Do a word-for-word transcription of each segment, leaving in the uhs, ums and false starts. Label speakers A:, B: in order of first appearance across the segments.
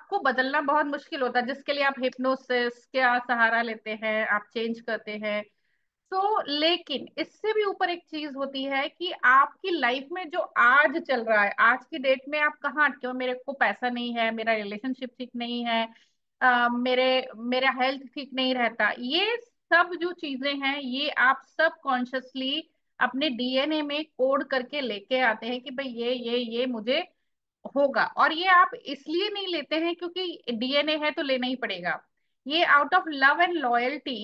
A: आपको बदलना बहुत मुश्किल होता है, जिसके लिए आप हिप्नोसिस का सहारा लेते हैं, आप चेंज करते हैं। तो लेकिन इससे भी ऊपर एक चीज होती है कि आपकी लाइफ में जो आज चल रहा है, आज की डेट में आप कहाँ अटके हो, मेरे को पैसा नहीं है, मेरा रिलेशनशिप ठीक नहीं है, अ, मेरे मेरा हेल्थ ठीक नहीं रहता, ये सब जो चीजें हैं ये आप सब कॉन्शियसली अपने डीएनए में कोड करके लेके आते हैं कि भाई ये ये ये मुझे होगा। और ये आप इसलिए नहीं लेते हैं क्योंकि डीएनए है तो लेना ही पड़ेगा, ये out of love and loyalty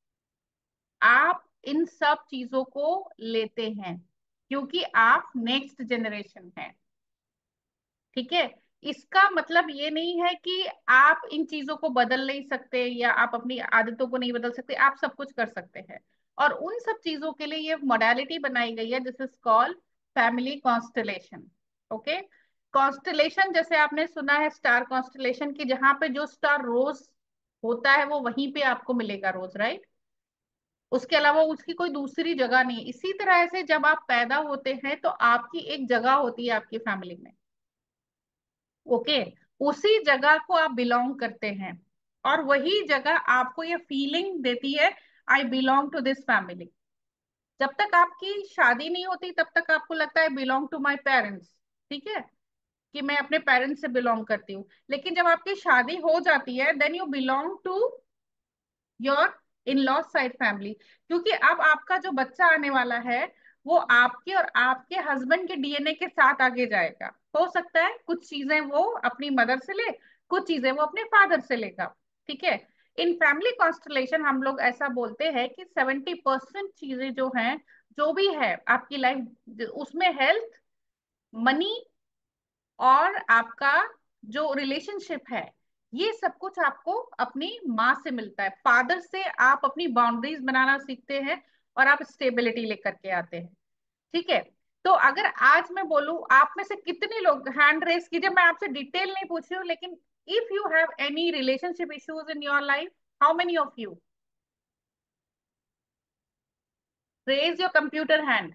A: आप इन सब चीजों को लेते हैं, क्योंकि आप नेक्स्ट जनरेशन हैं। ठीक है। इसका मतलब ये नहीं है कि आप इन चीजों को बदल नहीं सकते या आप अपनी आदतों को नहीं बदल सकते, आप सब कुछ कर सकते हैं। और उन सब चीजों के लिए ये मॉडलिटी बनाई गई है, this is called family constellation. Okay. Constellation जैसे आपने सुना है स्टार कॉन्स्टलेशन की, जहां पे जो स्टार रोज होता है वो वहीं पे आपको मिलेगा रोज, राइट। उसके अलावा उसकी कोई दूसरी जगह नहीं। इसी तरह से जब आप पैदा होते हैं तो आपकी एक जगह होती है आपकी फैमिली में। ओके। उसी जगह को आप बिलोंग करते हैं, और वही जगह आपको ये फीलिंग देती है, I belong to this family. जब तक आपकी शादी नहीं होती तब तक आपको लगता है बिलोंग टू माई पेरेंट्स। ठीक है, कि मैं अपने पेरेंट्स से बिलोंग करती हूँ। लेकिन जब आपकी शादी हो जाती है then you belong to your in law side family, क्योंकि अब आपका जो बच्चा आने वाला है वो आपके और आपके हस्बैंड के डीएनए के साथ आगे जाएगा। हो सकता है कुछ चीजें वो अपनी मदर से ले, कुछ चीजें वो अपने फादर से लेगा। ठीक है। इन फैमिली कॉन्स्टलेशन हम लोग ऐसा बोलते हैं कि सेवेंटी परसेंट चीजें जो हैं, जो भी है आपकी लाइफ, उसमें हेल्थ, मनी और आपका जो रिलेशनशिप है, ये सब कुछ आपको अपनी माँ से मिलता है। फादर से आप अपनी बाउंड्रीज बनाना सीखते हैं और आप स्टेबिलिटी लेकर के आते हैं। ठीक है। तो अगर आज मैं बोलूं, आप में से कितने लोग हैंड रेस कीजिए, मैं आपसे डिटेल नहीं पूछ रही हूँ, लेकिन if you have any relationship issues in your life, how many of you raise your computer hand.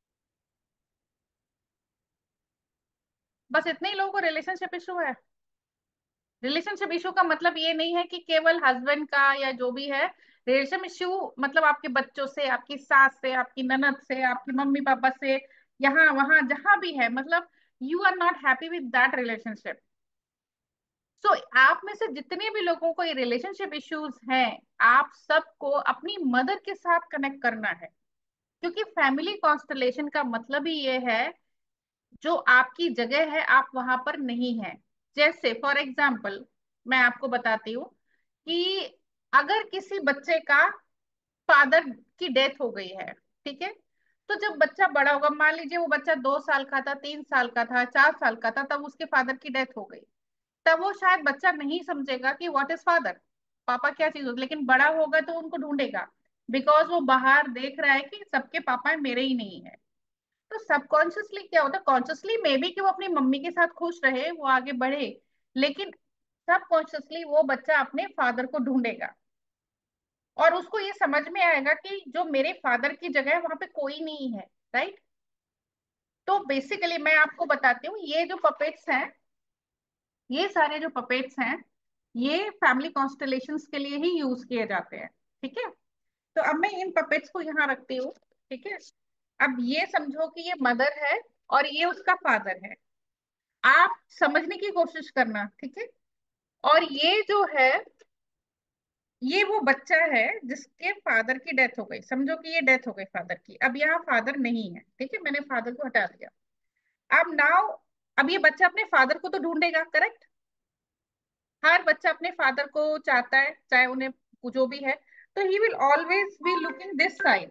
A: बस इतने ही लोगों को रिलेशनशिप इशू है। रिलेशनशिप इशू का मतलब ये नहीं है कि केवल हस्बैंड का या जो भी है। रिलेशनशिप इशू मतलब आपके बच्चों से, आपकी सास से, आपकी ननद से, आपकी मम्मी पापा से, यहाँ वहां जहां भी है, मतलब you are not happy with that relationship. So आप में से जितने भी लोगों को ये रिलेशनशिप इश्यूज हैं, आप सबको अपनी मदर के साथ कनेक्ट करना है, क्योंकि फैमिली कॉन्स्टलेशन का मतलब ही ये है, जो आपकी जगह है आप वहां पर नहीं है। जैसे फॉर एग्जाम्पल मैं आपको बताती हूँ कि अगर किसी बच्चे का फादर की डेथ हो गई है, ठीक है, तो जब बच्चा बड़ा होगा, मान लीजिए वो बच्चा दो साल का था, तीन साल का था, चार साल का था, तब उसके फादर की डेथ हो गई, तब वो शायद बच्चा नहीं समझेगा कि व्हाट इज फादर, पापा क्या चीज होती, लेकिन बड़ा होगा तो उनको ढूंढेगा, बिकॉज वो बाहर देख रहा है कि सबके पापा मेरे ही नहीं है। तो सबकॉन्शियसली क्या होता है, कॉन्शियसली मे बी कि वो अपनी मम्मी के साथ खुश रहे, वो आगे बढ़े, लेकिन सबकॉन्शियसली वो बच्चा अपने फादर को ढूंढेगा, और उसको ये समझ में आएगा कि जो मेरे फादर की जगह है वहां पे कोई नहीं है, राइट। तो बेसिकली मैं आपको बताती हूँ, ये जो पपेट्स हैं, ये सारे जो पपेट्स हैं, ये फैमिली कॉन्स्टलेशंस के लिए ही यूज किए जाते हैं। ठीक है। तो अब मैं इन पपेट्स को यहाँ रखती हूँ। ठीक है। अब ये समझो कि ये मदर है और ये उसका फादर है, आप समझने की कोशिश करना। ठीक है। और ये जो है, ये वो बच्चा है जिसके फादर की डेथ हो गई, समझो कि ये डेथ हो गई फादर की, अब यहाँ फादर नहीं है। ठीक है, मैंने फादर को हटा दिया। अब नाउ, अब ये बच्चा अपने फादर को तो ढूंढेगा, करेक्ट। हर बच्चा अपने फादर को चाहता है, चाहे उन्हें जो भी है, तो he will always be looking this side.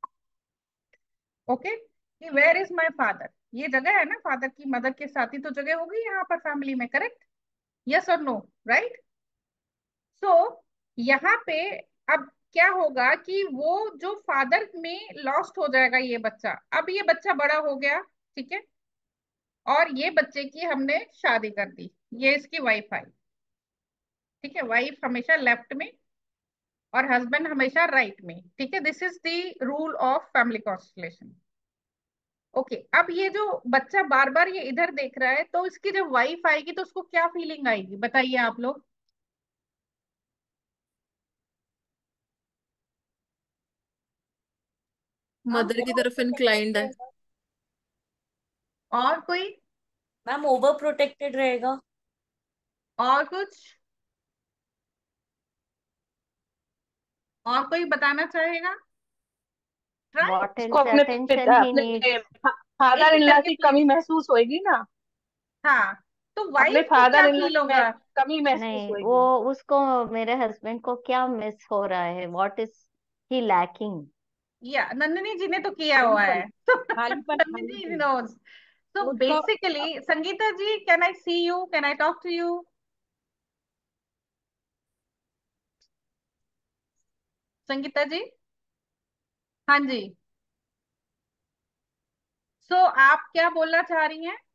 A: Okay, कि वेयर इज माय फादर, ये जगह है ना फादर की, मदर के साथ ही तो जगह होगी यहाँ पर फैमिली में, करेक्ट। यस और नो, राइट। सो यहाँ पे अब क्या होगा कि वो जो फादर में लॉस्ट हो जाएगा ये बच्चा। अब ये बच्चा बड़ा हो गया, ठीक है, और ये बच्चे की हमने शादी कर दी, ये इसकी वाइफ आई। ठीक है, वाइफ हमेशा लेफ्ट में और हस्बैंड हमेशा राइट में। ठीक है, this is the rule of family constellation. Okay, अब ये जो बच्चा बार बार ये इधर देख रहा है, तो इसकी जब वाइफ आएगी तो उसको क्या फीलिंग आएगी, बताइए आप लोग।
B: मैम
C: मदर की
B: ओवर
C: तरफ
B: प्रोटेक्टेड
C: इंक्लाइंड है।
B: रहेगा।
A: और कोई?
B: मैम ओवर प्रोटेक्टेड रहेगा।
A: और कुछ? और कोई बताना चाहेगा?
D: what
A: right.
E: उसको
D: else
E: अपने
D: attention
E: पिता
D: he
E: अपने
D: needs।
E: फादर
A: एक एक
E: इन लॉ
A: करके
E: की
A: प्लीज।
E: कमी महसूस होएगी ना।
A: हाँ, तो
E: अपने
A: वाइफ को
E: फादर
A: क्या
E: इन लॉ
A: फील
E: की मह-
A: होगा?
E: कमी महसूस
D: नहीं, वो
E: होएगी।
D: उसको, मेरे हस्बैंड को क्या मिस हो रहा है, what is he lacking।
A: या नंदिनी जी ने तो किया हुआ
E: खालीपन,
A: है तो
E: खालीपन,
A: नंदिनी जी
E: खालीपन।
A: नोज। तो
E: तो उसको
A: basically Sangeeta ji, can I see you, can I talk to you? Sangeeta ji. हाँ जी। सो आप क्या बोलना चाह रही हैं?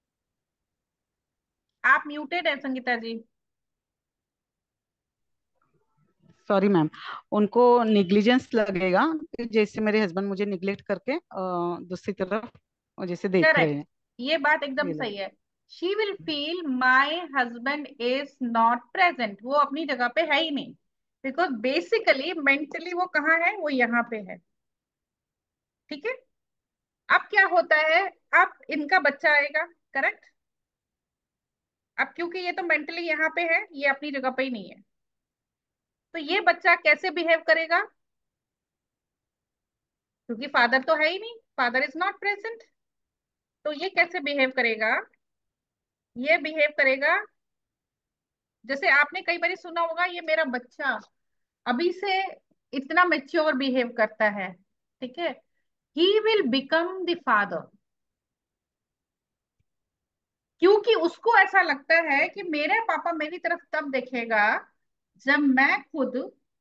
A: आप म्यूटेड है संगीता जी।
F: सॉरी मैम, उनको निग्लिजेंस लगेगा कि जैसे मेरे हस्बैंड मुझे निग्लेक्ट करके अ, दूसरी तरफ जैसे देख रहे
A: करेक्ट,
F: हैं।
A: ये बात एकदम
F: ये
A: सही
F: लगे।
A: है। She will feel my husband is not present, वो अपनी जगह पे है ही नहीं। बिकॉज बेसिकली मेंटली वो कहाँ है, वो यहाँ पे है। ठीक है। अब क्या होता है, अब इनका बच्चा आएगा। करेक्ट। अब क्योंकि ये तो मेंटली यहाँ पे है, ये अपनी जगह पे ही नहीं है, तो ये बच्चा कैसे बिहेव करेगा? क्योंकि फादर तो है ही नहीं, फादर इज नॉट प्रेजेंट, तो ये कैसे बिहेव करेगा? ये बिहेव करेगा जैसे आपने कई बार सुना होगा, ये मेरा बच्चा अभी से इतना मेच्योर बिहेव करता है। ठीक है। He will become the father, क्योंकि उसको ऐसा लगता है कि मेरे पापा मेरी तरफ तब देखेगा जब मैं खुद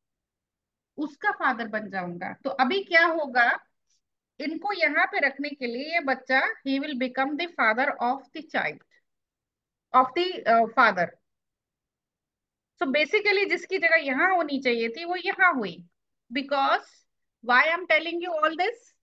A: उसका फादर बन जाऊंगा। तो अभी क्या होगा, इनको यहाँ पे रखने के लिए ये बच्चा, he will become the father of the child, of the father. So basically जिसकी जगह यहाँ होनी चाहिए थी वो यहाँ हुई। Because why I am telling you all this,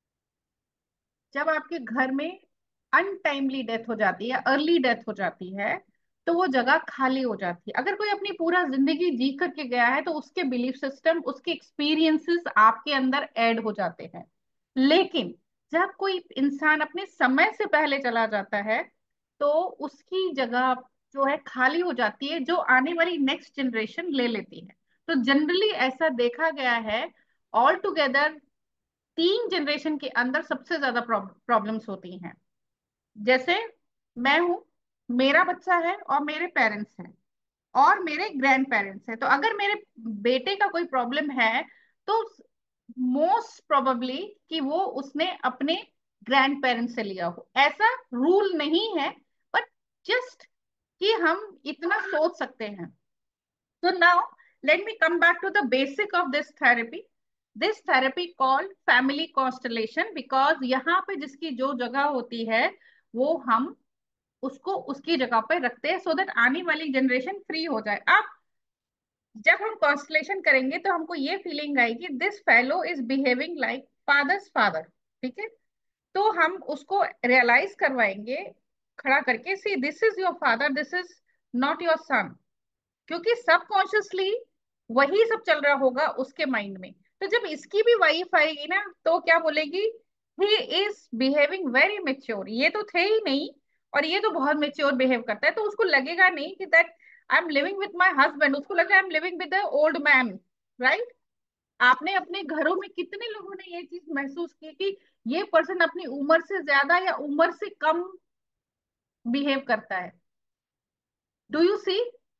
A: जब आपके घर में अनटाइमली डेथ हो जाती है, अर्ली डेथ हो जाती है, तो वो जगह खाली हो जाती है। अगर कोई अपनी पूरा जिंदगी जी करके गया है तो उसके बिलीफ सिस्टम, उसके एक्सपीरियंसेस आपके अंदर ऐड हो जाते हैं। लेकिन जब कोई इंसान अपने समय से पहले चला जाता है, तो उसकी जगह जो है खाली हो जाती है, जो आने वाली नेक्स्ट जनरेशन ले लेती है। तो जनरली ऐसा देखा गया है, ऑल टुगेदर तीन जनरेशन के अंदर सबसे ज्यादा प्रॉब्लम्स होती हैं। जैसे मैं हूं, मेरा बच्चा है और मेरे पेरेंट्स हैं और मेरे ग्रैंड पेरेंट्स हैं। तो अगर मेरे बेटे का कोई प्रॉब्लम है, तो मोस्ट प्रोबेबली कि वो उसने अपने ग्रैंड पेरेंट्स से लिया हो। ऐसा रूल नहीं है, बट जस्ट कि हम इतना सोच सकते हैं। So now let me come back to the basic of this therapy. This therapy called family constellation, because यहाँ पे जिसकी जो जगह होती है वो हम उसको उसकी जगह पे रखते हैं, सो दैट आने वाली जनरेशन फ्री हो जाए। अब जब हम कॉन्स्टलेशन करेंगे तो हमको ये फीलिंग आएगी, this fellow is behaving like father's father. ठीक है। तो हम उसको रियलाइज करवाएंगे खड़ा करके, see this is your father, this is not your son. क्योंकि सबकॉन्शियसली वही सब चल रहा होगा उसके माइंड में। तो जब इसकी भी वाइफ आएगी ना, तो क्या बोलेगी, he is behaving very mature, ये तो थे ही नहीं और ये तो बहुत मेच्योर बिहेव करता है। तो उसको लगेगा नहीं कि that I am living with my husband, उसको लगेगा I am living with old man. Right. आपने अपने घरों में कितने लोगों ने ये चीज महसूस की कि ये पर्सन अपनी उम्र से ज्यादा या उम्र से कम बिहेव करता है? Do you see?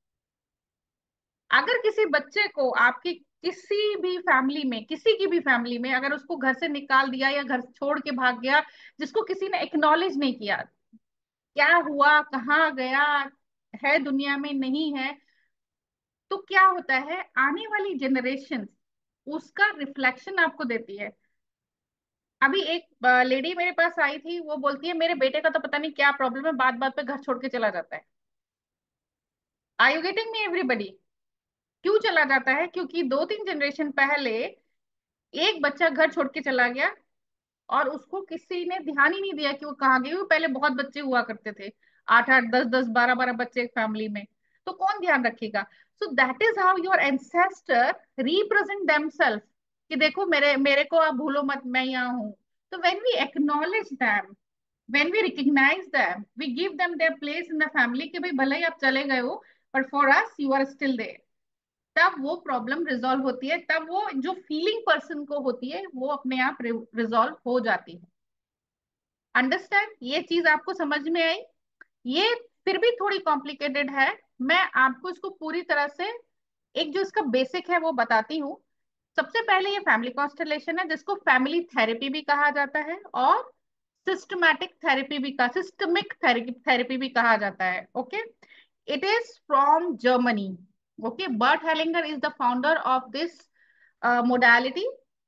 A: अगर किसी बच्चे को आपकी किसी भी फैमिली में, किसी की भी फैमिली में, अगर उसको घर से निकाल दिया या घर छोड़ के भाग गया, जिसको किसी ने एक्नॉलेज नहीं किया, क्या हुआ, कहाँ गया है, दुनिया में नहीं है, तो क्या होता है, आने वाली जनरेशन उसका रिफ्लेक्शन आपको देती है। अभी एक लेडी मेरे पास आई थी, वो बोलती है मेरे बेटे का तो पता नहीं क्या प्रॉब्लम है, बात बात पे घर छोड़ के चला जाता है। I you getting me everybody? क्यों चला जाता है? क्योंकि दो तीन जनरेशन पहले एक बच्चा घर छोड़ के चला गया और उसको किसी ने ध्यान ही नहीं दिया कि वो कहाँ गई। वो पहले बहुत बच्चे हुआ करते थे, आठ आठ दस दस बारह बारह बच्चे एक फैमिली में, तो कौन ध्यान रखेगा। So that is how your ancestor represent themselves, कि देखो मेरे मेरे को आप भूलो मत, मैं यहाँ हूँ। तो when we acknowledge them, when we recognise them, we give them their place in the family, कि भाई भले ही आप चले गए हो but for us you are still there, तब वो प्रॉब्लम रिजॉल्व होती है, तब वो जो फीलिंग पर्सन को होती है वो अपने आप रिजॉल्व हो जाती है। अंडरस्टैंड, ये चीज आपको समझ में आई। ये फिर भी थोड़ी कॉम्प्लिकेटेड है, मैं आपको इसको पूरी तरह से एक जो इसका बेसिक है वो बताती हूँ। सबसे पहले ये फैमिली कॉन्स्टलेशन है, जिसको फैमिली थेरेपी भी कहा जाता है और सिस्टमैटिक थेरेपी भी कहा, सिस्टमिक थेरेपी भी कहा जाता है। Okay, it is from Germany. Okay, Bert Hellinger is the founder of this modality.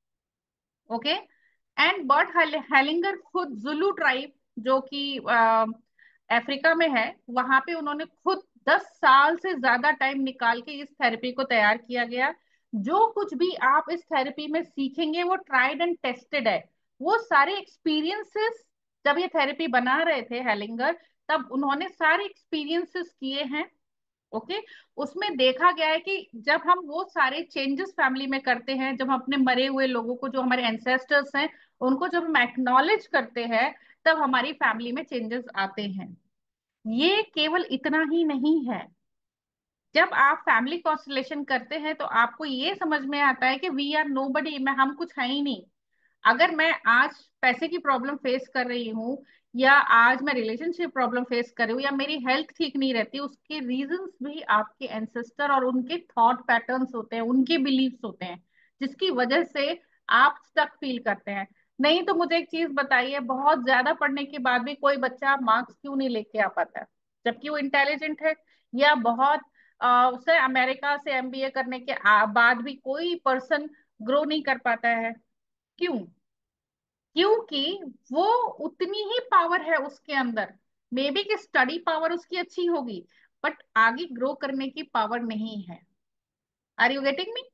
A: Okay, and Bert Hellinger खुद जुलू ट्राइब, जो कि अफ्रीका में है, वहां पे उन्होंने खुद दस साल से ज्यादा टाइम निकाल के इस थेरेपी को तैयार किया गया। जो कुछ भी आप इस थेरेपी में सीखेंगे वो ट्राइड एंड टेस्टेड है। वो सारे एक्सपीरियंसेस, जब ये थेरेपी बना रहे थे हेलिंगर, तब उन्होंने सारे एक्सपीरियंसेस किए हैं। ओके, उसमें देखा गया है कि जब हम वो सारे चेंजेस फैमिली में करते हैं, जब हम अपने मरे हुए लोगों को, जो हमारे एंसेस्टर्स हैं, उनको जब हम एक्नॉलेज करते हैं, तब हमारी फैमिली में चेंजेस आते हैं। ये केवल इतना ही नहीं है, जब आप फैमिली कॉन्स्टलेशन करते हैं तो आपको ये समझ में आता है कि वी आर नोबडी, मैं हम कुछ है ही नहीं। अगर मैं आज पैसे की प्रॉब्लम फेस कर रही हूँ, या आज मैं रिलेशनशिप प्रॉब्लम फेस कर रही हूँ, या मेरी हेल्थ ठीक नहीं रहती, उसके रीजंस भी आपके एंसेस्टर और उनके थॉट पैटर्न्स होते हैं, उनके बिलीव्स होते हैं, जिसकी वजह से आप स्टक फील करते हैं। नहीं तो मुझे एक चीज बताइए, बहुत ज्यादा पढ़ने के बाद भी कोई बच्चा मार्क्स क्यों नहीं लेके आ पाता है, जबकि वो इंटेलिजेंट है। या बहुत अ, उसे अमेरिका से एमबीए करने के आ- बाद भी कोई पर्सन ग्रो नहीं कर पाता है, क्यों? क्योंकि वो उतनी ही पावर है उसके अंदर, मे बी कि स्टडी पावर उसकी अच्छी होगी, बट आगे ग्रो करने की पावर नहीं है। Are you getting me?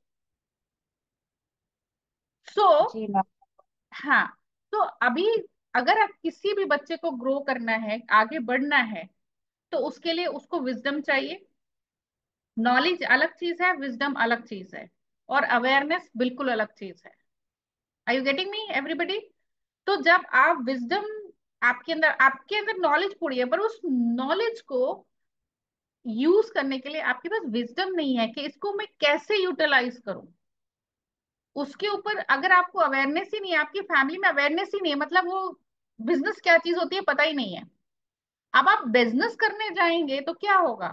A: So
B: जी मैम।
A: हाँ, तो अभी अगर आप किसी भी बच्चे को ग्रो करना है, आगे बढ़ना है, तो उसके लिए उसको विजडम चाहिए। नॉलेज अलग चीज है, विजडम अलग चीज है, और अवेयरनेस बिल्कुल अलग चीज है। Are you getting me everybody? तो जब आप विजडम, आपके अंदर आपके अंदर नॉलेज पूरी है, पर उस नॉलेज को यूज करने के लिए आपके पास विजडम नहीं है कि इसको मैं कैसे यूटिलाइज करूं, उसके ऊपर अगर आपको अवेयरनेस ही नहीं है, आपकी फैमिली में अवेयरनेस ही नहीं है, मतलब वो बिजनेस क्या चीज होती है पता ही नहीं है। अब आप बिजनेस करने जाएंगे तो क्या होगा,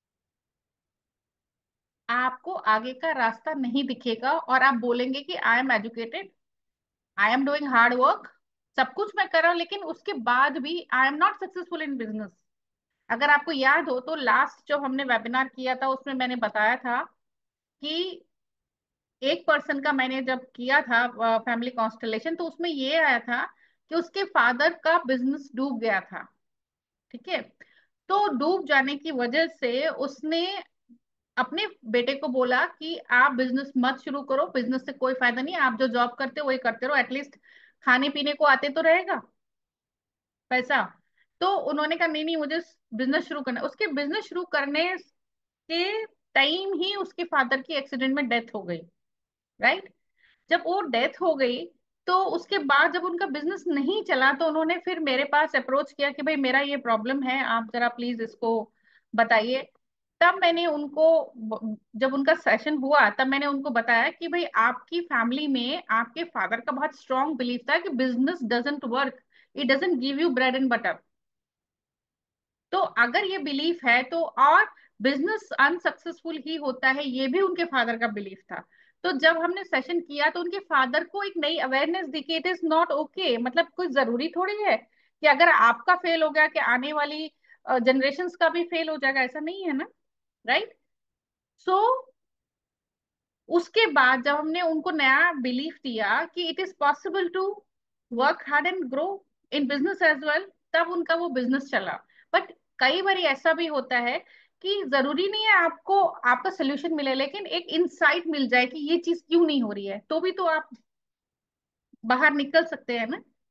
A: आपको आगे का रास्ता नहीं दिखेगा, और आप बोलेंगे कि I am educated, I am doing hard work, सब कुछ मैं कर रहा हूं, लेकिन उसके बाद भी I am not successful in business. अगर आपको याद हो तो लास्ट जो हमने वेबिनार किया था उसमें मैंने बताया था कि एक पर्सन का मैंने जब किया था फैमिली कॉन्स्टलेशन, तो उसमें ये आया था कि उसके फादर का बिजनेस डूब गया था। ठीक है, तो डूब जाने की वजह से उसने अपने बेटे को बोला कि आप बिजनेस मत शुरू करो, बिजनेस से कोई फायदा नहीं है, आप जो जॉब करते हो वही करते रहो, एटलीस्ट खाने पीने को आते तो रहेगा पैसा। तो उन्होंने कहा नहीं नहीं, मुझे बिजनेस शुरू करना है। उसके बिजनेस शुरू करने के टाइम ही उसके फादर की एक्सीडेंट में डेथ हो गई। राइट, जब वो डेथ हो गई, तो उसके बाद जब उनका बिजनेस नहीं चला, तो उन्होंने फिर मेरे पास अप्रोच किया कि भाई मेरा ये प्रॉब्लम है, आप जरा प्लीज इसको बताइए। तब मैंने उनको, जब उनका सेशन हुआ तब मैंने उनको बताया कि भाई आपकी फैमिली में आपके फादर का बहुत स्ट्रांग बिलीफ था कि business doesn't work, it doesn't give you bread and butter. तो अगर ये बिलीफ है तो, और बिजनेस अनसक्सेसफुल ही होता है, ये भी उनके फादर का बिलीफ था। तो जब हमने सेशन किया तो उनके फादर को एक नई अवेयरनेस दी कि इट इज नॉट ओके, मतलब कोई जरूरी थोड़ी है कि अगर आपका फेल हो गया कि आने वाली जनरेशन का भी फेल हो जाएगा, ऐसा नहीं है ना। राइट, सो उसके बाद जब हमने उनको नया बिलीफ दिया कि it is possible to work hard and grow in business as well, तब उनका वो बिजनेस चला। बट कई बार ऐसा भी होता है कि जरूरी नहीं है आपको आपका सोल्यूशन मिले, लेकिन एक इंसाइट मिल जाए कि ये चीज क्यों नहीं हो रही है, तो भी तो आप बाहर निकल सकते हैं ना।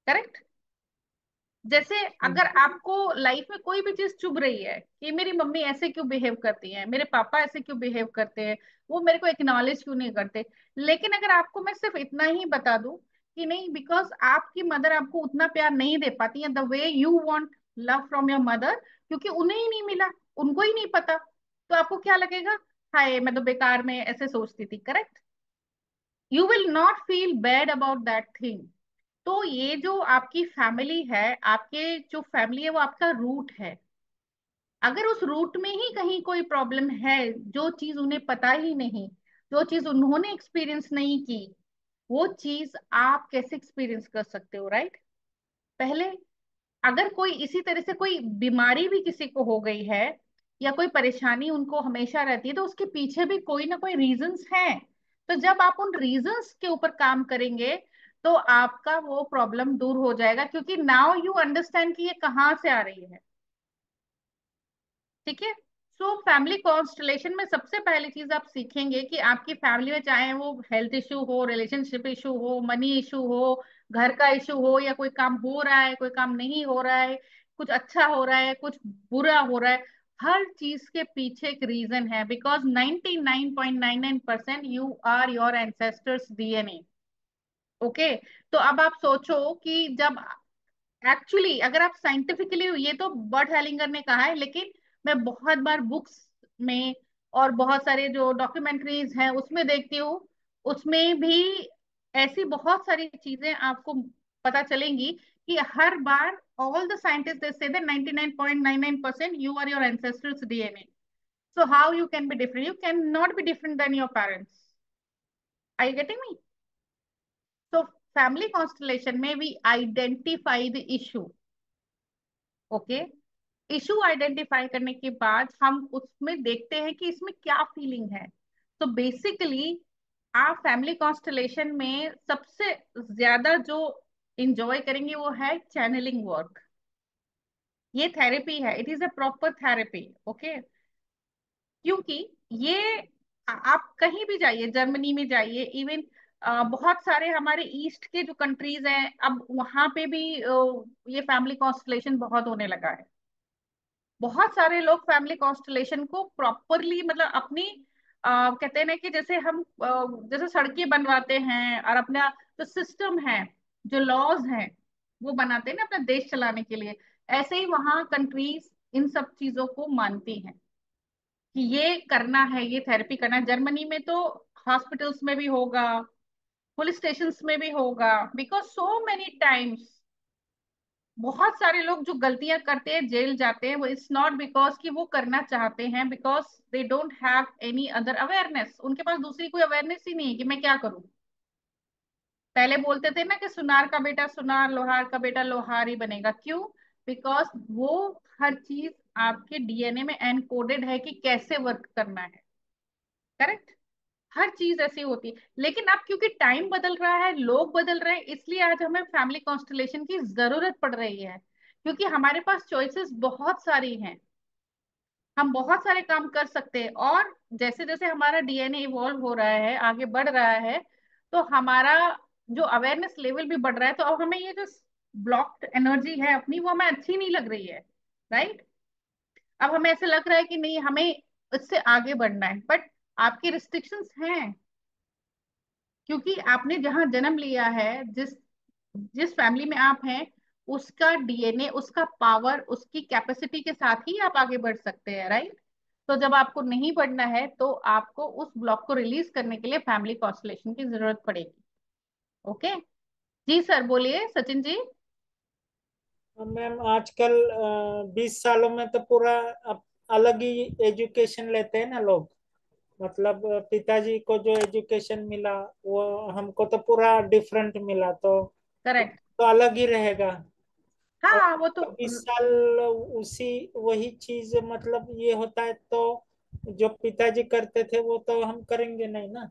A: करेक्ट। जैसे अगर आपको लाइफ में कोई भी चीज चुभ रही है कि मेरी मम्मी ऐसे क्यों बिहेव करती है, मेरे पापा ऐसे क्यों बिहेव करते हैं, वो मेरे को एक्नॉलेज क्यों नहीं करते, लेकिन अगर आपको मैं सिर्फ इतना ही बता दूं कि नहीं, बिकॉज आपकी मदर आपको उतना प्यार नहीं दे पाती है the way you want love from your mother, क्योंकि उन्हें ही नहीं मिला, उनको ही नहीं पता, तो आपको क्या लगेगा, हाय मैं तो बेकार में ऐसे सोचती थी। Correct. You will not feel bad about that thing. तो ये जो आपकी फैमिली है, आपके जो फैमिली है वो आपका रूट है। अगर उस रूट में ही कहीं कोई प्रॉब्लम है, जो चीज उन्हें पता ही नहीं, जो चीज उन्होंने एक्सपीरियंस नहीं की, वो चीज आप कैसे एक्सपीरियंस कर सकते हो, राइट। पहले अगर कोई इसी तरह से कोई बीमारी भी किसी को हो गई है या कोई परेशानी उनको हमेशा रहती है, तो उसके पीछे भी कोई ना कोई रीजंस हैं। तो जब आप उन रीजंस के ऊपर काम करेंगे तो आपका वो प्रॉब्लम दूर हो जाएगा, क्योंकि नाउ यू अंडरस्टैंड कि ये कहाँ से आ रही है। ठीक है। सो फैमिली कॉन्स्टलेशन में सबसे पहली चीज आप सीखेंगे कि आपकी फैमिली में, चाहे वो हेल्थ इशू हो, रिलेशनशिप इशू हो, मनी इशू हो, घर का इशू हो, या कोई काम हो रहा है, कोई काम नहीं हो रहा है, कुछ अच्छा हो रहा है, कुछ बुरा हो रहा है, हर चीज के पीछे एक रीजन है, because ninety nine point nine nine percent you are your ancestors DNA. Okay. तो अब आप सोचो कि जब एक्चुअली अगर आप साइंटिफिकली, ये तो बर्ट हेलिंगर ने कहा है, लेकिन मैं बहुत बार बुक्स में और बहुत सारे जो डॉक्यूमेंट्रीज हैं उसमें देखती हूँ, उसमें भी ऐसी बहुत सारी चीजें आपको पता चलेंगी कि हर बार all the scientist they say that ninety nine point nine nine percent you are your ancestors DNA. So how you can be different, you can not be different than your parents. Are you getting me? So family constellation में we identify the issue. Okay. Issue identify करने के बाद हम उसमें देखते हैं कि इसमें क्या फीलिंग है। तो बेसिकली आप फैमिली कॉन्स्टलेशन में सबसे ज्यादा जो इंजॉय करेंगे वो है चैनलिंग वर्क। ये थेरेपी है, it is a proper therapy. Okay. क्योंकि ये आ- आप कहीं भी जाइए, जर्मनी में जाइए, इवन बहुत सारे हमारे ईस्ट के जो कंट्रीज हैं, अब वहां पे भी अ, ये फैमिली कॉन्स्टलेशन बहुत होने लगा है। बहुत सारे लोग फैमिली कॉन्स्टलेशन को प्रॉपरली, मतलब अपनी आ, कहते हैं ना कि जैसे हम अ, जैसे सड़कें बनवाते हैं और अपना जो सिस्टम है, जो लॉज हैं, वो बनाते हैं ना अपना देश चलाने के लिए, ऐसे ही वहाँ कंट्रीज इन सब चीजों को मानती हैं कि ये करना है, ये थेरेपी करना है। जर्मनी में तो हॉस्पिटल्स में भी होगा, पुलिस स्टेशन में भी होगा, बिकॉज सो मेनी टाइम्स बहुत सारे लोग जो गलतियां करते हैं जेल जाते हैं, वो इट्स नॉट बिकॉज कि वो करना चाहते हैं, because they don't have any other awareness, उनके पास दूसरी कोई अवेयरनेस ही नहीं है कि मैं क्या करूं। पहले बोलते थे ना कि सुनार का बेटा सुनार, लोहार का बेटा लोहार ही बनेगा। क्यों? बिकॉज वो हर चीज आपके डीएनए में एनकोडेड है कि कैसे वर्क करना है। करेक्ट। हर चीज ऐसी होती है, लेकिन अब क्योंकि टाइम बदल रहा है, लोग बदल रहे हैं, इसलिए आज हमें फैमिली कॉन्स्टलेशन की जरूरत पड़ रही है, क्योंकि हमारे पास चॉइसेस बहुत सारी हैं, हम बहुत सारे काम कर सकते हैं। और जैसे जैसे हमारा डीएनए इवॉल्व हो रहा है, आगे बढ़ रहा है, तो हमारा जो अवेयरनेस लेवल भी बढ़ रहा है, तो अब हमें ये जो ब्लॉक्ड एनर्जी है अपनी, वो हमें अच्छी नहीं लग रही है, राइट। अब हमें ऐसे लग रहा है कि नहीं, हमें इससे आगे बढ़ना है, बट आपकी रिस्ट्रिक्शंस हैं, क्योंकि आपने जहां जन्म लिया है, जिस जिस फैमिली में आप हैं, उसका डीएनए, उसका पावर, उसकी कैपेसिटी के साथ ही आप आगे बढ़ सकते हैं, राइट। तो जब आपको नहीं बढ़ना है तो आपको उस ब्लॉक को रिलीज करने के लिए फैमिली कॉन्स्टलेशन की जरूरत पड़ेगी। ओके। जी सर, बोलिए सचिन जी।
C: मैम आजकल बीस सालों में तो पूरा अप- अलग ही एजुकेशन लेते हैं ना लोग। मतलब अ, पिताजी को जो एजुकेशन मिला वो हमको तो पूरा डिफरेंट मिला, तो
A: करेक्ट।
C: तो अलग ही रहेगा। और
A: हाँ वो तो,
C: बीस साल उसी वही चीज, मतलब ये होता है तो जो पिताजी करते थे वो तो हम करेंगे नहीं ना।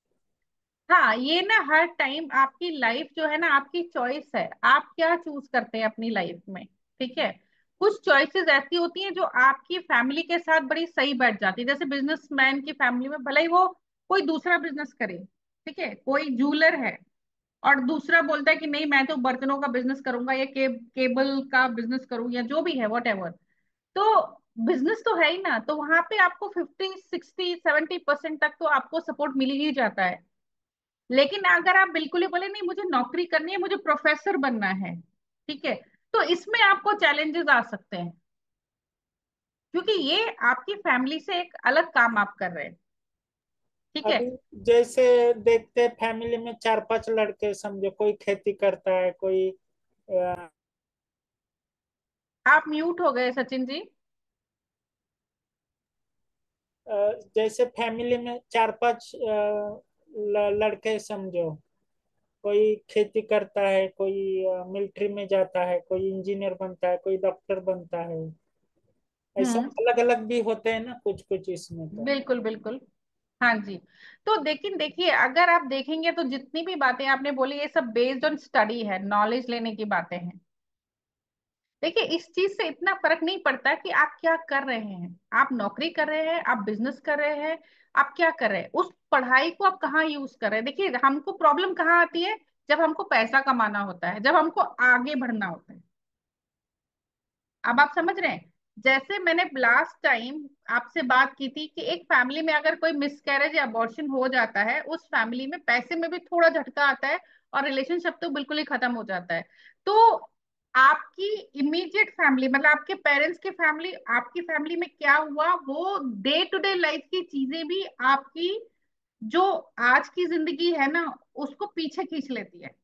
A: हाँ ये ना हर टाइम आपकी लाइफ जो है ना, आपकी चॉइस है, आप क्या चूज करते हैं अपनी लाइफ में। ठीक है। कुछ चॉइसेस ऐसी होती हैं जो आपकी फैमिली के साथ बड़ी सही बैठ जाती है, जैसे बिजनेसमैन की फैमिली में भले ही वो कोई दूसरा बिजनेस करे, ठीक है, कोई जूलर है, और दूसरा बोलता है कि नहीं मैं तो बर्तनों का बिजनेस करूंगा या के, केबल का बिजनेस करूँ या जो भी है वट एवर। तो बिजनेस तो है ही ना, तो वहां पे आपको फिफ्टी सिक्सटी सेवेंटी परसेंट तक तो आपको सपोर्ट मिल ही जाता है। लेकिन अगर आप बिल्कुल ही बोले नहीं मुझे नौकरी करनी है, मुझे प्रोफेसर बनना है, ठीक है, तो इसमें आपको चैलेंजेस आ सकते हैं, क्योंकि ये आपकी फैमिली से एक अलग काम आप कर रहे हैं। ठीक है।
C: अभी जैसे देखते हैं फैमिली में चार पांच लड़के, समझो कोई खेती करता है, कोई अ,
A: आप म्यूट हो गए सचिन जी।
C: अ, जैसे फैमिली में चार पांच अ, ल- लड़के समझो, कोई खेती करता है, कोई मिलिट्री में जाता है, कोई इंजीनियर बनता है, कोई डॉक्टर बनता है। ऐसा
A: हम्म।
C: अलग अलग भी होते हैं ना कुछ कुछ इसमें तो।
A: बिल्कुल बिल्कुल। हाँ जी। तो लेकिन देखिए अगर आप देखेंगे तो जितनी भी बातें आपने बोली ये सब बेस्ड ऑन स्टडी है, नॉलेज लेने की बातें हैं। देखिए इस चीज से इतना फर्क नहीं पड़ता कि आप क्या कर रहे हैं, आप नौकरी कर रहे हैं, आप बिजनेस कर रहे हैं, आप क्या कर रहे हैं, उस पढ़ाई को आप कहाँ यूज कर रहे हैं। देखिए हमको प्रॉब्लम कहाँ आती है, जब हमको पैसा कमाना होता है, जब हमको आगे बढ़ना होता है। अब आप समझ रहे हैं, जैसे मैंने लास्ट टाइम आपसे बात की थी कि एक फैमिली में अगर कोई मिसकैरेज या अबॉर्शन हो जाता है, उस फैमिली में पैसे में भी थोड़ा झटका आता है और रिलेशनशिप तो बिल्कुल ही खत्म हो जाता है। तो आपकी इमीडिएट फैमिली मतलब आपके पेरेंट्स की फैमिली, आपकी फैमिली में क्या हुआ, वो डे टू डे लाइफ की चीजें भी आपकी जो आज की जिंदगी है ना उसको पीछे खींच लेती है।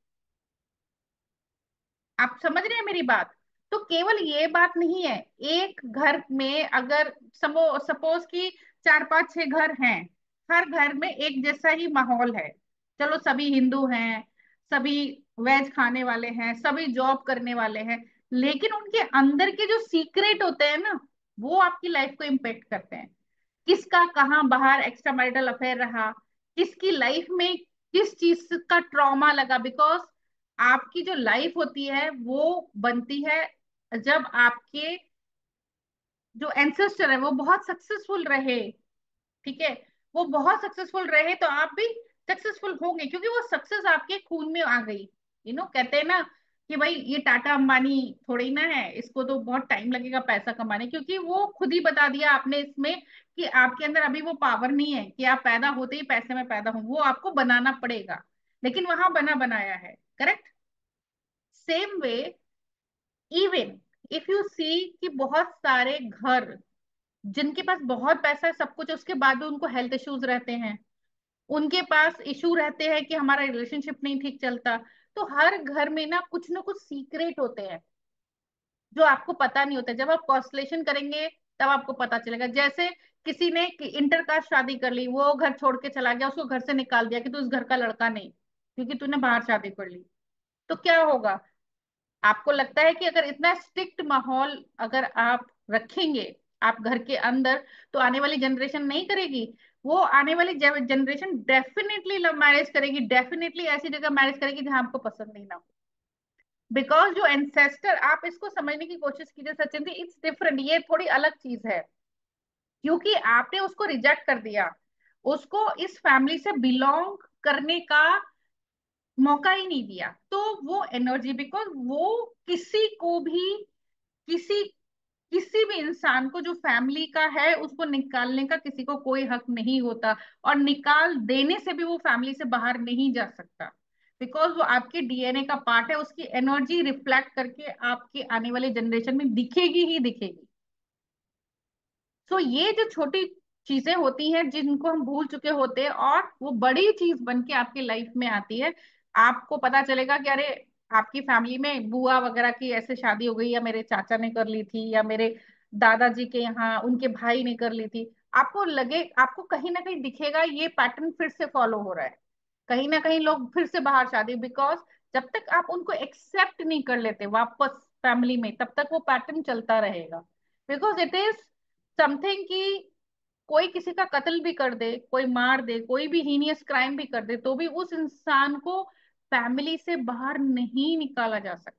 A: आप समझ रहे हैं मेरी बात। तो केवल ये बात नहीं है, एक घर में अगर समो सपोज कि चार पांच छह घर हैं, हर घर में एक जैसा ही माहौल है, चलो सभी हिंदू हैं, सभी वेज खाने वाले हैं, सभी जॉब करने वाले हैं, लेकिन उनके अंदर के जो सीक्रेट होते हैं ना वो आपकी लाइफ को इम्पेक्ट करते हैं। किसका कहाँ बाहर एक्स्ट्रा मैरिटल अफेयर रहा, किसकी लाइफ में किस चीज का ट्रॉमा लगा, बिकॉज आपकी जो लाइफ होती है वो बनती है जब आपके जो एंसेस्टर है वो बहुत सक्सेसफुल रहे, ठीक है, वो बहुत सक्सेसफुल रहे तो आप भी सक्सेसफुल होंगे, क्योंकि वो सक्सेस आपके खून में आ गई। यू नो कहते हैं ना कि भाई ये टाटा अंबानी थोड़ी ना है, इसको तो बहुत टाइम लगेगा पैसा कमाने, क्योंकि वो खुद ही बता दिया आपने इसमें कि आपके अंदर अभी वो पावर नहीं है कि आप पैदा होते ही पैसे में पैदा हो, वो आपको बनाना पड़ेगा, लेकिन वहां बना बनाया है। Correct. Same way even if you see कि बहुत सारे घर जिनके पास बहुत पैसा है, सब कुछ है, उसके बाद भी उनको हेल्थ इश्यूज रहते हैं, उनके पास इशू रहते हैं कि हमारा रिलेशनशिप नहीं ठीक चलता। तो हर घर में ना कुछ ना कुछ सीक्रेट होते हैं जो आपको पता नहीं होता। जब आप कॉन्स्टलेशन करेंगे तब आपको पता चलेगा। जैसे किसी ने इंटर कास्ट शादी कर ली, वो घर छोड़ के चला गया, उसको घर से निकाल दिया कि तू इस घर का लड़का नहीं, क्योंकि तूने बाहर शादी कर ली, तो क्या होगा। आपको लगता है कि अगर इतना स्ट्रिक्ट माहौल अगर आप रखेंगे आप घर के अंदर, तो आने वाली जनरेशन नहीं करेगी। वो आने वाली जनरेशन डेफिनेटली लव मैरिज करेगी, डेफिनेटली ऐसी जगह मैरिज करेगी जहां आपको पसंद नहीं ना हो। बिकॉज जो एंसेस्टर, आप इसको समझने की कोशिश कीजिए सचिन जी, इट्स डिफरेंट, ये थोड़ी अलग चीज है, क्योंकि आपने उसको रिजेक्ट कर दिया, उसको इस फैमिली से बिलोंग करने का मौका ही नहीं दिया, तो वो एनर्जी, बिकॉज वो किसी को भी किसी किसी भी इंसान को जो फैमिली का है उसको निकालने का किसी को कोई हक नहीं होता, और निकाल देने से भी वो फैमिली से बाहर नहीं जा सकता, बिकॉज वो आपके डीएनए का पार्ट है, उसकी एनर्जी रिफ्लेक्ट करके आपके आने वाले जनरेशन में दिखेगी ही दिखेगी। सो ये जो छोटी चीजें होती हैं जिनको हम भूल चुके होते हैं और वो बड़ी चीज बन के आपकी लाइफ में आती है, आपको पता चलेगा कि अरे आपकी फैमिली में बुआ वगैरह की ऐसे शादी हो गई, या मेरे चाचा ने कर ली थी, या मेरे दादाजी के यहाँ उनके भाई ने कर ली थी। आपको लगे, आपको कहीं ना कहीं दिखेगा ये पैटर्न फिर से फॉलो हो रहा है, कहीं ना कहीं लोग फिर से बाहर शादी, बिकॉज जब तक आप उनको एक्सेप्ट नहीं कर लेते वापस फैमिली में तब तक वो पैटर्न चलता रहेगा। बिकॉज इट इज समथिंग कि कोई किसी का कत्ल भी कर दे, कोई मार दे, कोई भी हीनियस क्राइम भी कर दे, तो भी उस इंसान को फैमिली से बाहर नहीं निकाला जा सकता।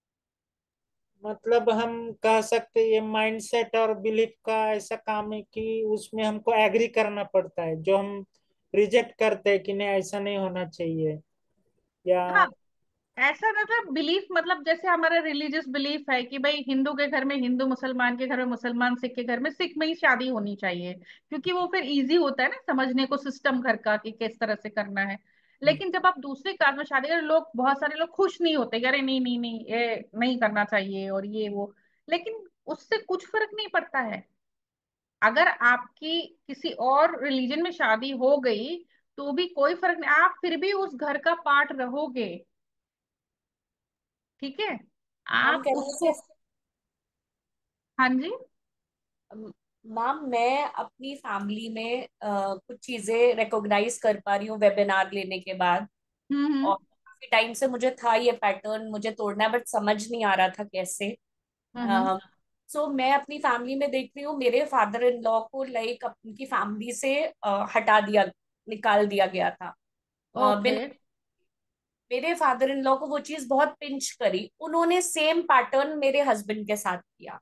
C: मतलब हम कह सकते हैं ये माइंडसेट और बिलीफ का ऐसा काम है कि उसमें हमको एग्री करना पड़ता है, जो हम रिजेक्ट करते हैं कि नहीं ऐसा नहीं होना चाहिए, या
A: हाँ, ऐसा मतलब बिलीफ, मतलब जैसे हमारा रिलीजियस बिलीफ है कि भाई हिंदू के घर में हिंदू, मुसलमान के घर में मुसलमान, सिख के घर में सिख में ही शादी होनी चाहिए, क्योंकि वो फिर इजी होता है ना समझने को सिस्टम घर का कि किस तरह से करना है। लेकिन जब आप दूसरे कास्ट में शादी करें, लोग, बहुत सारे लोग खुश नहीं होते, अरे नहीं नहीं नहीं, ये नहीं करना चाहिए और ये वो। लेकिन उससे कुछ फर्क नहीं पड़ता है। अगर आपकी किसी और रिलीजन में शादी हो गई तो भी कोई फर्क नहीं, आप फिर भी उस घर का पार्ट रहोगे। ठीक है,
B: मैम
A: आप
B: कहने
A: उसको।
B: से,
A: हाँ जी।
B: मैम मैं अपनी फैमिली में अ, कुछ चीजें रिकॉग्नाइज कर पा रही हूँ वेबिनार लेने के बाद।
A: हम्म हम्म
B: और काफी टाइम से मुझे था ये पैटर्न मुझे तोड़ना है, बट समझ नहीं आ रहा था कैसे।
A: हम्म
B: सो मैं अपनी फैमिली में देख रही हूँ, मेरे फादर इन लॉ को लाइक उनकी फैमिली से अ, हटा दिया, निकाल दिया गया था। अ,
A: ओके।
B: बिन मेरे फादर इन लॉ को वो चीज बहुत पिंच करी, उन्होंने सेम पैटर्न मेरे हस्बैंड के साथ किया।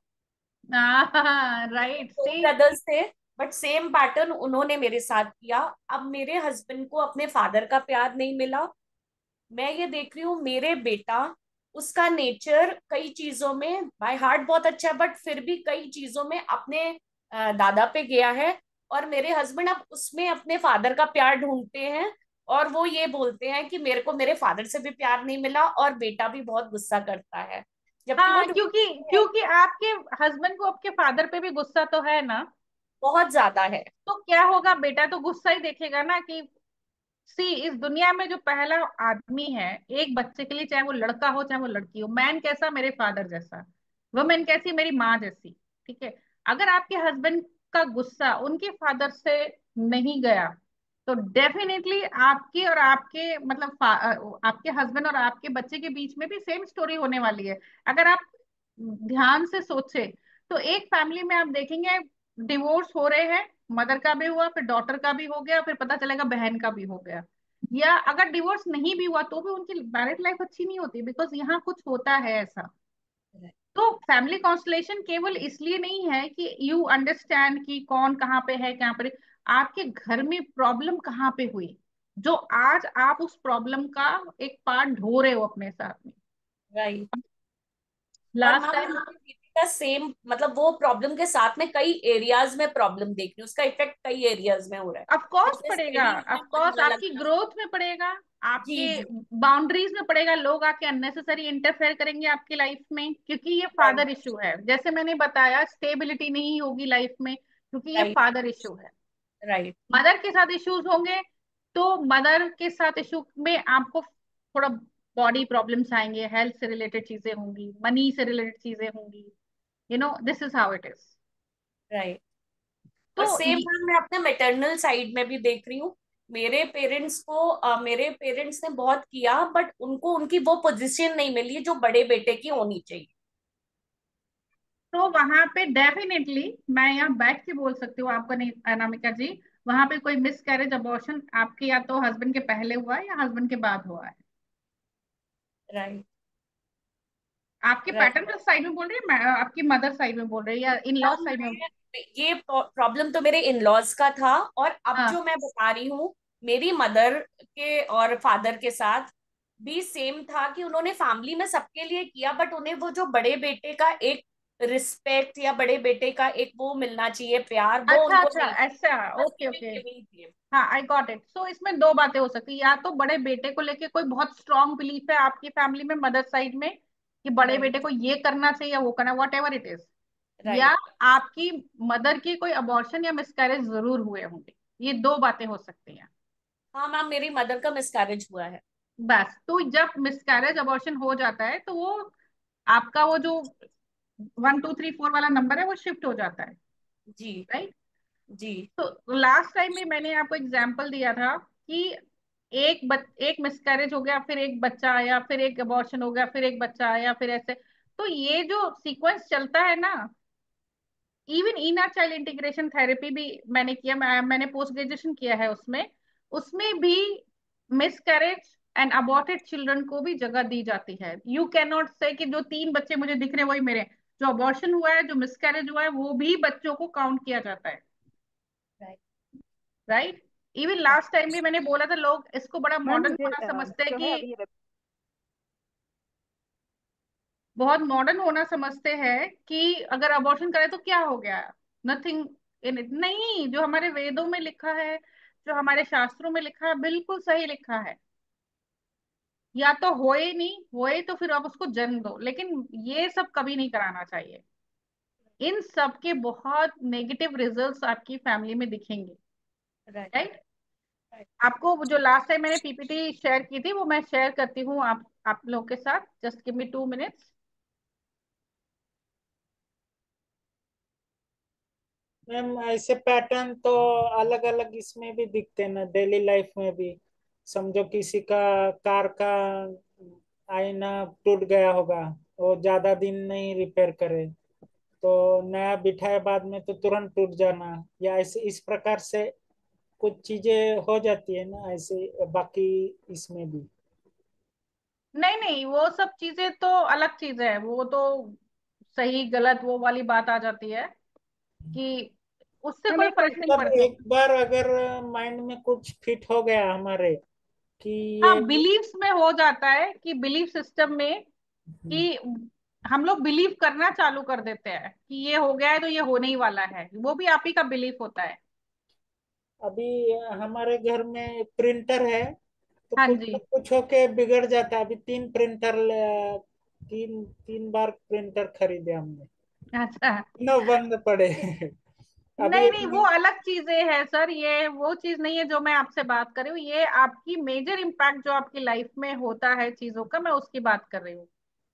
A: राइट,
B: दो
A: सी।
B: ब्रदर्स थे, बट सेम पैटर्न उन्होंने मेरे साथ किया। अब मेरे हस्बैंड को अपने फादर का प्यार नहीं मिला। मैं ये देख रही हूँ मेरे बेटा, उसका नेचर कई चीजों में बाय हार्ट बहुत अच्छा है, बट फिर भी कई चीजों में अपने अ, दादा पे गया है। और मेरे हस्बैंड अब उसमें अपने फादर का प्यार ढूंढते हैं, और वो ये बोलते हैं कि मेरे को मेरे फादर से भी प्यार नहीं मिला, और बेटा भी बहुत गुस्सा करता है, जबकि वो
A: हाँ, क्योंकि
B: ढूंढते हैं।
A: क्योंकि आपके हस्बैंड को आपके फादर पे भी गुस्सा तो है ना।
B: बहुत ज्यादा है।
A: तो क्या होगा, बेटा तो गुस्सा ही देखेगा ना कि सी, इस दुनिया में जो पहला आदमी है एक बच्चे के लिए, चाहे वो लड़का हो चाहे वो लड़की हो, मैन कैसा, मेरे फादर जैसा, वुमेन कैसी, मेरी माँ जैसी। ठीक है, अगर आपके हस्बैंड का गुस्सा उनके फादर से नहीं गया तो डेफिनेटली आपके और आपके मतलब फा- अ, आपके हस्बैंड और आपके बच्चे के बीच में भी सेम स्टोरी होने वाली है। अगर आप ध्यान से सोचे तो एक फैमिली में आप देखेंगे डिवोर्स हो रहे हैं, मदर का भी हुआ, फिर डॉटर का भी हो गया, फिर पता चलेगा बहन का भी हो गया। या अगर डिवोर्स नहीं भी हुआ तो भी उनकी मैरिड लाइफ अच्छी नहीं होती, बिकॉज यहाँ कुछ होता है ऐसा। तो फैमिली कॉन्स्टलेशन केवल इसलिए नहीं है कि यू अंडरस्टैंड कि कौन कहाँ पे है, कहाँ पर आपके घर में प्रॉब्लम कहाँ पे हुई, जो आज आप उस प्रॉब्लम का एक पार्ट ढो रहे हो अपने साथ में।
B: राइट। और
A: लास्ट
B: मैम मैं
A: टाइम।
B: अपनी बेटी का सेम, मतलब वो प्रॉब्लम के साथ में कई एरियाज में प्रॉब्लम देख रही हूँ, उसका इफेक्ट कई एरियाज में हो रहा है।
A: ऑफ कोर्स
B: जैसे
A: पड़ेगा,
B: स्टडीज में
A: ऑफ
B: मन
A: कोर्स
B: ना
A: आपकी
B: लगना।
A: ग्रोथ में पड़ेगा,
B: जी
A: आपके
B: जी।
A: बाउंड्रीज में पड़ेगा, लोग आके अननेसेसरी इंटरफेयर करेंगे आपकी लाइफ में, क्योंकि ये
B: राइट
A: फादर इशू है। जैसे मैंने बताया, स्टेबिलिटी नहीं होगी लाइफ में क्योंकि ये
B: राइट
A: फादर इशू है।
B: राइट
A: मदर के साथ इश्यूज होंगे तो मदर के साथ इशू में आपको थोड़ा बॉडी प्रॉब्लम्स आएंगे, हेल्थ से रिलेटेड चीजें होंगी, मनी से रिलेटेड चीजें होंगी। You know this is how it is.
B: Right. और
A: तो
B: सेम मैम मैं अपने मैटरनल साइड में भी देख रही हूँ। मेरे पेरेंट्स को अ, मेरे पेरेंट्स ने बहुत किया, बट उनको उनकी वो पोजीशन नहीं मिली जो बड़े बेटे की होनी चाहिए।
A: तो वहां पे डेफिनेटली मैं यहाँ बैठ के बोल सकती हूँ आपको, नहीं अनामिका जी, वहां पे कोई मिस कैरेज अबॉर्शन आपके या तो हस्बैंड के पहले हुआ है या हस्बैंड के बाद हुआ है।
B: राइट
A: आपके
B: राइट।
A: पैटर्नल साइड में बोल रही है, मैं- आपकी मदर साइड में बोल रही है या इन लॉ
B: मैम
A: साइड में।
B: मैं, ये प्रॉब्लम तो मेरे इन लॉज का था, और अब
A: हाँ,
B: जो मैं बता रही हूँ मेरी मदर के और फादर के साथ भी सेम था, कि उन्होंने फैमिली में सबके लिए किया, बट उन्हें वो जो बड़े बेटे का एक रिस्पेक्ट या बड़े बेटे का एक वो मिलना चाहिए प्यार, वो
A: अच्छा
B: उनको
A: अच्छा,
B: नहीं।
A: ऐसा,
B: बस
A: ओके ओके।
B: गिविंग गिविंग थी।
A: हाँ, आई गॉट इट। सो इसमें दो बातें हो सकती है, या तो बड़े बेटे को लेके कोई बहुत स्ट्रांग बिलीफ है आपकी फैमिली में, मदर साइड में, कि बड़े बेटे
B: राइट
A: को ये करना चाहिए वो करना, वॉट एवर इट इज। या
B: राइट।
A: आपकी मदर की कोई अबॉर्शन या मिसकैरेज जरूर हुए होंगे। ये दो बातें हो सकती हैं।
B: हाँ मैम मेरी मदर का मिसकैरेज हुआ है।
A: बस, तो जब मिसकैरेज अबॉर्शन हो जाता है तो वो आपका वो जो वन टू थ्री फोर वाला नंबर है वो शिफ्ट हो जाता है।
B: जी
A: राइट।
B: जी।
A: तो लास्ट टाइम में मैंने आपको एग्जांपल दिया था कि एक बच, एक मिसकैरेज हो गया, फिर एक बच्चा आया, फिर एक अबॉर्शन हो गया, फिर एक बच्चा आया, फिर ऐसे। तो ये जो सीक्वेंस चलता है ना, even inner child integration therapy भी मैंने किया, मैं, मैंने पोस्ट ग्रेजुएशन किया है उसमें। उसमें भी मिसकैरेज एंड अबॉर्टेड चिल्ड्रन को भी जगह दी जाती है। यू कैन नॉट से कि जो तीन बच्चे मुझे दिख रहे हैं वही मेरे। जो अबॉर्शन हुआ है, जो मिसकैरेज हुआ है, वो भी बच्चों को काउंट किया जाता है।
B: Right
A: right. Even last time भी मैंने बोला था, लोग इसको बड़ा
F: मैम
A: मॉडर्न
F: मुझे
A: बना
F: अ,
A: समझते हैं
F: जो है
A: कि
F: अभी
A: बहुत मॉडर्न होना समझते हैं कि अगर अबॉर्शन करे तो क्या हो गया, नथिंग इन इट। नहीं, जो हमारे वेदों में लिखा है, जो हमारे शास्त्रों में लिखा है, बिल्कुल सही लिखा है। या तो होए, नहीं होए तो फिर आप उसको जन्म दो, लेकिन ये सब कभी नहीं कराना चाहिए। इन सब के बहुत नेगेटिव रिजल्ट्स आपकी फैमिली में दिखेंगे।
B: राइट।
A: राइट। आपको वो जो लास्ट टाइम मैंने पीपीटी शेयर की थी, वो मैं शेयर करती हूँ आप आप लोग के साथ। Just give me two minutes.
C: Ma'am ऐसे पैटर्न तो अलग अलग इसमें भी दिखते हैं ना, डेली लाइफ में भी। समझो किसी का कार का आईना टूट गया होगा, वो ज्यादा दिन नहीं रिपेयर करे, तो नया बिठाए बाद में तो तुरंत टूट जाना, या ऐसे इस प्रकार से कुछ चीजें हो जाती है ना ऐसे, बाकी इसमें भी।
A: नहीं नहीं, वो सब चीजें तो अलग चीज है। वो तो सही गलत वो वाली बात आ जाती है कि उससे
E: मैम
A: कोई
E: एक
A: फर्क
E: क्वेश्चन।
A: नहीं
C: मतलब
A: पड़ता।
C: एक बार अगर माइंड में कुछ फिट हो गया हमारे कि
A: हाँ,
C: ये,
A: बिलीव्स में हो जाता है कि बिलीफ सिस्टम में कि हम लोग बिलीव करना चालू कर देते हैं कि ये हो गया है तो ये होने ही वाला है। वो भी आप ही का बिलीफ होता है।
C: अभी हमारे घर में प्रिंटर है, तो
A: हाँ
C: कुछ
A: जी।
C: कुछ होके बिगड़ जाता है। अभी तीन प्रिंटर ले- तीन तीन बार प्रिंटर खरीदे हमने,
A: अच्छा।
C: तीनों बंद पड़े। अभी
A: नहीं नहीं, वो अलग चीजें हैं सर। ये वो चीज नहीं है जो मैं आपसे बात कर रही हूँ। ये आपकी मेजर इम्पैक्ट जो आपकी लाइफ में होता है चीजों का, मैं उसकी बात कर रही हूँ।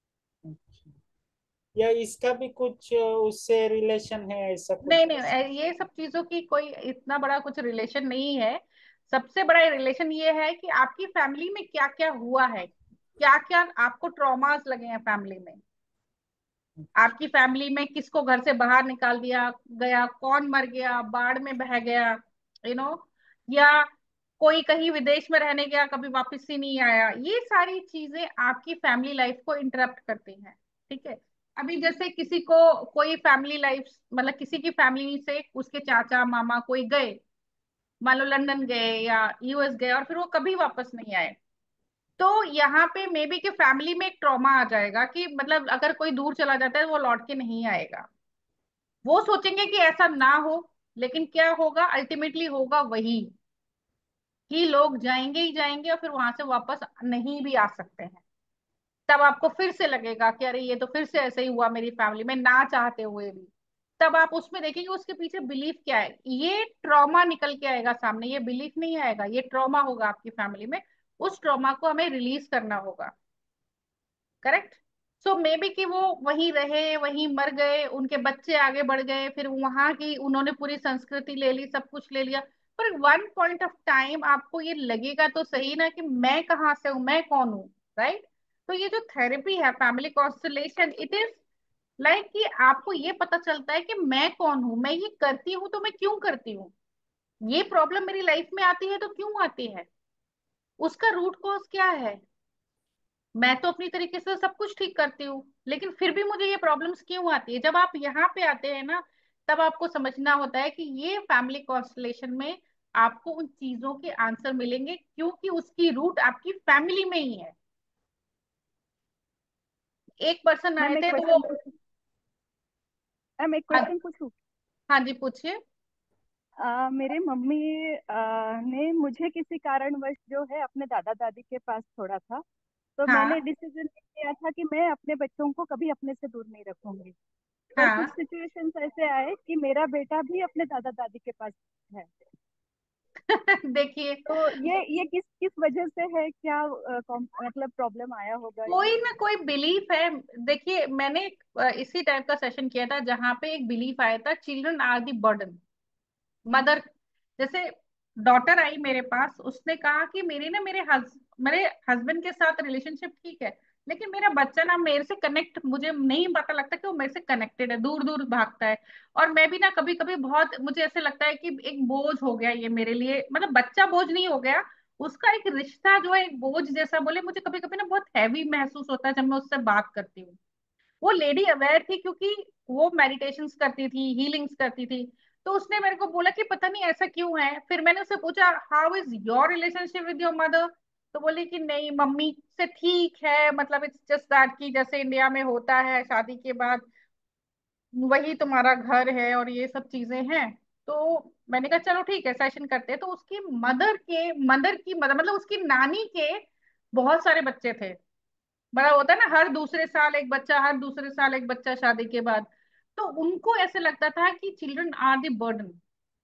C: या इसका भी कुछ उससे रिलेशन है, ऐसा
A: नहीं
C: कुछ?
A: नहीं, ऐ- ये सब चीजों की कोई इतना बड़ा कुछ रिलेशन नहीं है। सबसे बड़ा रिलेशन ये है कि आपकी फैमिली में क्या क्या हुआ है, क्या क्या आपको ट्रॉमास लगे हैं फैमिली में। आपकी फैमिली में किसको घर से बाहर निकाल दिया गया, कौन मर गया, बाढ़ में बह गया, यू नो या कोई कहीं विदेश में रहने गया, कभी वापस ही नहीं आया। ये सारी चीजें आपकी फैमिली लाइफ को इंटरप्ट करती हैं। ठीक है। अभी जैसे किसी को कोई फैमिली लाइफ, मतलब किसी की फैमिली से उसके चाचा मामा कोई गए, मान लो लंदन गए या यूएस गए, और फिर वो कभी वापस नहीं आए, तो यहाँ पे मे बी कि फैमिली में एक ट्रॉमा आ जाएगा कि मतलब अगर कोई दूर चला जाता है वो लौट के नहीं आएगा। वो सोचेंगे कि ऐसा ना हो, लेकिन क्या होगा, अल्टीमेटली होगा वही कि लोग जाएंगे ही जाएंगे और फिर वहां से वापस नहीं भी आ सकते हैं। तब आपको फिर से लगेगा कि अरे ये तो फिर से ऐसे ही हुआ मेरी फैमिली में, ना चाहते हुए भी। तब आप उसमें देखेंगे उसके पीछे बिलीफ क्या है। ये ट्रॉमा निकल के आएगा सामने, ये बिलीफ नहीं आएगा, ये ट्रॉमा होगा आपकी फैमिली में। उस ट्रॉमा को हमें रिलीज करना होगा। करेक्ट। सो मे बी कि वो वहीं रहे, वहीं मर गए, उनके बच्चे आगे बढ़ गए, फिर वहां की उन्होंने पूरी संस्कृति ले ली, सब कुछ ले लिया। पर वन पॉइंट ऑफ टाइम आपको ये लगेगा तो सही ना कि मैं कहाँ से हूँ, मैं कौन हूँ। राइट। तो ये जो थेरेपी है family constellation, it is like कि आपको ये पता चलता है कि मैं कौन हूँ, मैं ये करती हूँ तो मैं क्यों करती हूँ, ये प्रॉब्लम मेरी लाइफ में आती है तो क्यों आती है, उसका रूट कॉज क्या है। मैं तो अपनी तरीके से सब कुछ ठीक करती हूँ, लेकिन फिर भी मुझे ये प्रॉब्लम्स क्यों आती है। जब आप यहाँ पे आते हैं ना, तब आपको समझना होता है कि ये फैमिली कॉन्स्टलेशन में आपको उन चीजों के आंसर मिलेंगे, क्योंकि उसकी रूट आपकी फैमिली में ही है। एक पर्सन आए
E: मैम एक
A: थे तो वो।
E: क्वेश्चन पूछ मैम एक
A: हाँ।
E: क्वेश्चन पूछूं।
A: हाँ जी, पूछिए।
E: अ, मेरे मम्मी अ, ने मुझे किसी कारणवश जो है अपने दादा दादी के पास छोड़ा था। तो मैंने
A: हाँ।
E: डिसीजन किया था कि मैं अपने बच्चों को कभी अपने से दूर नहीं रखूंगी। तो कुछ
A: हाँ।
E: सिचुएशंस ऐसे आए कि मेरा बेटा भी अपने दादा दादी के पास है।
A: देखिए,
E: तो ये ये किस किस वजह से है, क्या अ, कॉम- मतलब प्रॉब्लम आया होगा ये?
A: कोई ना कोई बिलीफ है। देखिए, मैंने अ, इसी टाइप का सेशन किया था जहां पे एक बिलीफ आया था, children are the burden. Mother, जैसे डॉटर आई मेरे पास, उसने कहा कि मेरी ना मेरे हस, मेरे हस्बैंड के साथ रिलेशनशिप ठीक है, लेकिन मेरा बच्चा ना मेरे से कनेक्ट, मुझे नहीं पता लगता कि वो मेरे से कनेक्टेड है, दूर दूर भागता है। और मैं भी ना कभी कभी बहुत, मुझे ऐसे लगता है कि एक बोझ हो गया ये मेरे लिए। मतलब बच्चा बोझ नहीं हो गया, उसका एक रिश्ता जो है एक बोझ जैसा, बोले मुझे कभी कभी ना बहुत हैवी महसूस होता है जब मैं उससे बात करती हूँ। वो लेडी अवेयर थी क्योंकि वो मेडिटेशंस करती थी, हीलिंग्स करती थी। तो उसने मेरे को बोला कि पता नहीं ऐसा क्यों है। फिर मैंने उससे पूछा, how is your relationship with your mother. तो बोली कि नहीं मम्मी से ठीक है, मतलब इट्स जस्ट दैट कि जैसे इंडिया में होता है शादी के बाद वही तुम्हारा घर है और ये सब चीजें हैं। तो मैंने कहा चलो ठीक है सेशन करते हैं। तो उसकी मदर के मदर की मदर मतलब उसकी नानी के बहुत सारे बच्चे थे। बड़ा होता है ना, हर दूसरे साल एक बच्चा, हर दूसरे साल एक बच्चा शादी के बाद। तो उनको ऐसे लगता था कि चिल्ड्रन आर द बर्डन।